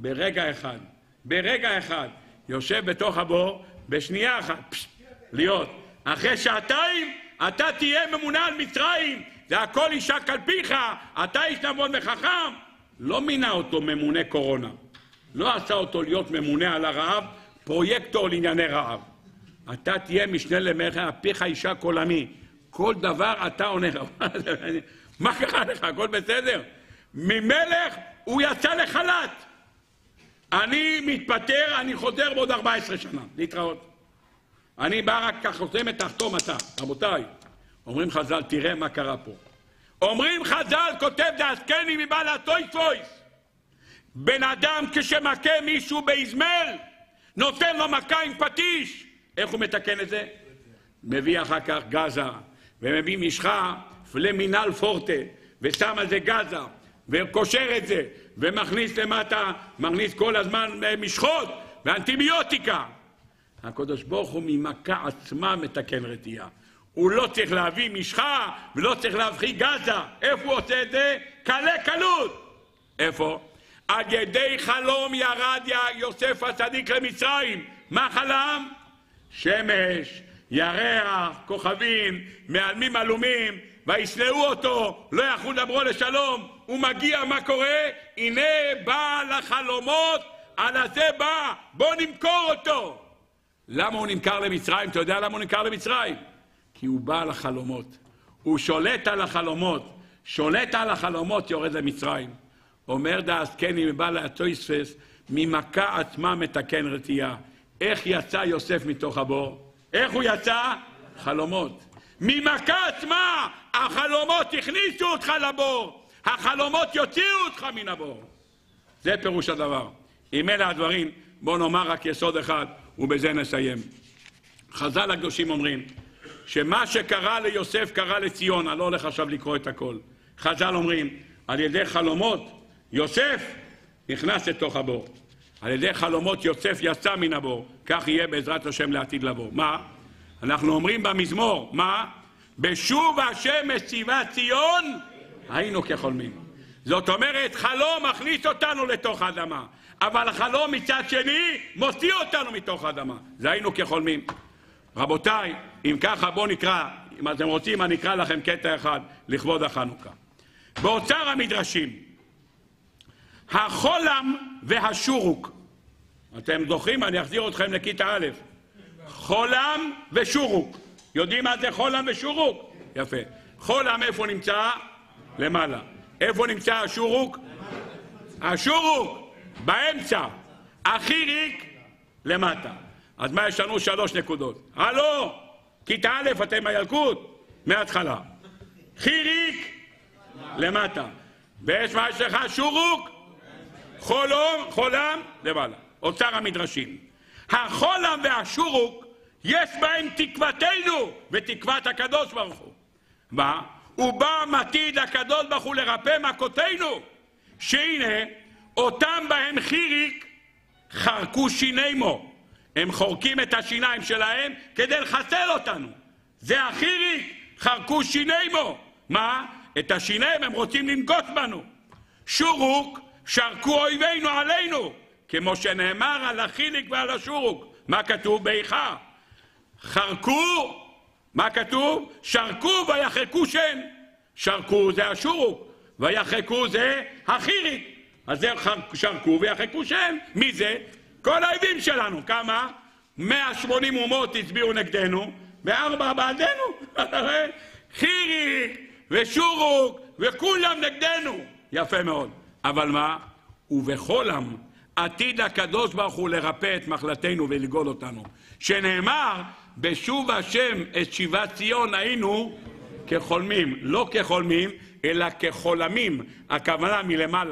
ברגע אחד, יושב בתוך הבור, בשנייה אחת, להיות. אחרי שעתיים, אתה תהיה ממונה על מצרים, זה הכל יישק על פיך, אתה איש נבון וחכם. לא מינה אותו ממונה קורונה, לא עשה אותו להיות ממונה על הרעב, פרויקטור לענייני רעב. אתה תהיה משנה למלך, פיך יישק עולמי. כל דבר אתה עונה. מה קרה לך? הכל בסדר? ממלך הוא יצא לחל"ת. אני מתפטר, אני חוזר בעוד 14 שנה. להתראות. אני בא רק כך חותמת, תחתום אתה. רבותיי, אומרים חז"ל, תראה מה קרה פה. אומרים חז"ל, כותב דאסקני מבעל הטויטרויס, בן אדם כשמכה מישהו באזמל, נותן לו מכה עם פטיש. איך הוא מתקן את זה? מביא אחר כך גזה, ומביא משחה פלמינל פורטה, ושם על זה גזה, וקושר את זה, ומכניס למטה, מכניס כל הזמן משחות ואנטיביוטיקה. הקדוש ברוך הוא ממכה עצמה מתקן רתיעה. הוא לא צריך להביא משחה, ולא צריך להביא גזה. איפה הוא עושה את זה? קלות. איפה? על ידי חלום ירד יוסף הצדיק למצרים. מה חלם? שמש, ירח, כוכבים, מעלמים עלומים, וישנאו אותו, לא יכלו לדברו לשלום. הוא מגיע, מה קורה? הנה בא לחלומות, על הזה בא, בוא נמכור אותו. למה הוא נמכר למצרים? אתה יודע למה הוא נמכר למצרים? כי הוא בא על החלומות. הוא שולט על החלומות. שולט על החלומות יורד למצרים. אומר דאסקני מבעל הטויטרויס, ממכה עצמה מתקן רתיעה. איך יצא יוסף מתוך הבור? איך הוא יצא? חלומות. ממכה עצמה החלומות הכניסו אותך לבור. החלומות יוציאו אותך מן הבור. זה פירוש הדבר. אם אלה הדברים, בואו נאמר רק יסוד אחד, ובזה נסיים. חז"ל הקדושים אומרים, שמה שקרה ליוסף קרה לציון. אני לא הולך עכשיו לקרוא את הכל. חז"ל אומרים, על ידי חלומות יוסף נכנס לתוך הבור. על ידי חלומות יוסף יצא מן הבור. כך יהיה בעזרת השם לעתיד לבוא. מה? אנחנו אומרים במזמור, מה? בשוב השם משיבת ציון היינו כחולמים. זאת אומרת, חלום מכניס אותנו לתוך האדמה, אבל החלום מצד שני מוציא אותנו מתוך האדמה. זה היינו כחולמים. רבותיי, אם ככה בואו נקרא, אם אתם רוצים אני אקרא לכם קטע אחד לכבוד החנוכה. באוצר המדרשים, החולם והשורוק. אתם זוכרים? אני אחזיר אתכם לכיתה א'. חולם ושורוק. יודעים מה זה חולם ושורוק? יפה. חולם איפה נמצא? למעלה. איפה נמצא השורוק? השורוק באמצע. החיריק למטה. אז מה יש לנו? 3 נקודות. הלו, כיתה א', אתם הילקוט מההתחלה. חיריק למטה. ויש מה יש לך? שורוק, חולם למעלה. אוצר המדרשים. החולם והשורוק יש בהם תקוותנו ותקוות הקדוש ברוך הוא. מה? הוא בא מתיד הקדוש ברוך הוא לרפא מכותינו, שהנה אותם בהם חיריק חרקו שינימו. הם חורקים את השיניים שלהם כדי לחסל אותנו. זה החיריק, חרקו שינימו. מה? את השיניים הם רוצים לנגוס בנו. שורוק, שרקו אויבינו עלינו, כמו שנאמר על החיריק ועל השורוק. מה כתוב? באיכה חרקו, מה כתוב? שרקו ויחקו שן. שרקו זה השורוק, ויחקו זה החיריק. אז זה שרקו ויחקו שן. מי זה? כל האויבים שלנו. כמה? 180 אומות הצביעו נגדנו, ו4 בעדנו. חיריק ושורוק וכולם נגדנו. יפה מאוד. אבל מה? ובחולם עתיד הקדוש ברוך הוא לרפא את מחלתנו ולגאול אותנו. שנאמר, בשוב השם את שיבת ציון היינו כחולמים. לא כחולמים, אלא כחולמים. הכוונה מלמעלה.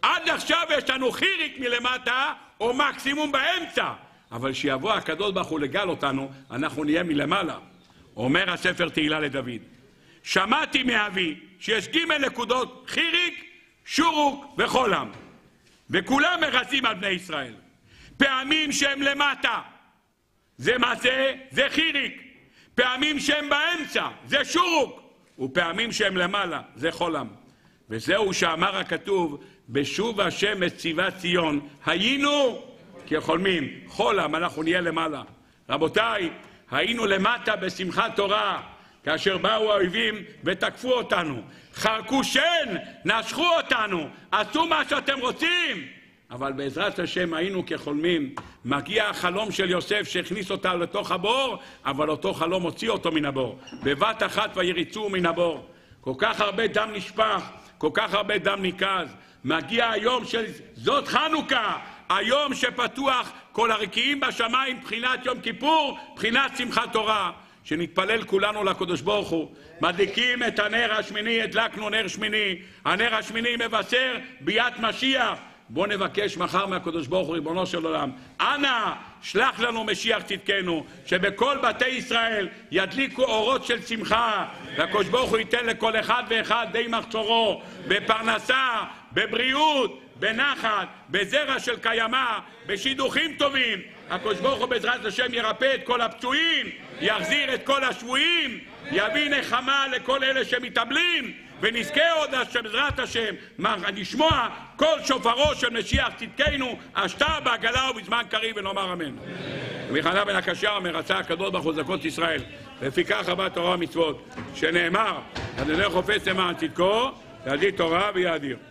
עד עכשיו יש לנו חיריק מלמטה, או מקסימום באמצע. אבל שיבוא הקדוש ברוך הוא לגל אותנו, אנחנו נהיה מלמעלה. אומר הספר תהילה לדוד, שמעתי מאבי שיש ג' נקודות, חיריק, שורוק וחולם. וכולם מרצים על בני ישראל. פעמים שהם למטה, זה מה זה? זה חיריק. פעמים שהם באמצע, זה שורוק. ופעמים שהם למעלה, זה חולם. וזהו שאמר הכתוב, בשוב השם את ציבת ציון, היינו כחולמים. חולם, אנחנו נהיה למעלה. רבותיי, היינו למטה בשמחת תורה, כאשר באו האויבים ותקפו אותנו. חרקו שן, נשכו אותנו, עשו מה שאתם רוצים. אבל בעזרת השם היינו כחולמים. מגיע החלום של יוסף שהכניס אותה לתוך הבור, אבל אותו חלום הוציא אותו מן הבור. בבת אחת ויריצו מן הבור. כל כך הרבה דם נשפך, כל כך הרבה דם ניקז. מגיע היום של זאת חנוכה, היום שפתוח כל הרקיעים בשמיים, בחינת יום כיפור, בחינת שמחת תורה. שנתפלל כולנו לקדוש ברוך הוא. מדליקים את הנר השמיני, הדלקנו נר שמיני. הנר השמיני מבשר ביאת משיח. בוא נבקש מחר מהקדוש ברוך הוא, ריבונו של עולם, אנא שלח לנו משיח צדקנו, שבכל בתי ישראל ידליקו אורות של שמחה, והקדוש ברוך הוא ייתן לכל אחד ואחד די מחסורו, בפרנסה, בבריאות, בנחת, בזרע של קיימה, בשידוכים טובים. הקדוש ברוך הוא בעזרת השם ירפא את כל הפצועים, יחזיר את כל השבויים, יביא נחמה לכל אלה שמתאבלים, ונזכה עוד בעזרת השם לשמוע כל שופרו של משיח צדקנו, השתה בעגלה ובזמן קריב, ונאמר אמן. ומחנה בן הקשר מרצה הקדוש ברוך הוא זכות ישראל, לפיכך רבת תורה ומצוות, שנאמר, אדוני חופץ למען צדקו, ידעי תורה ויאדיר.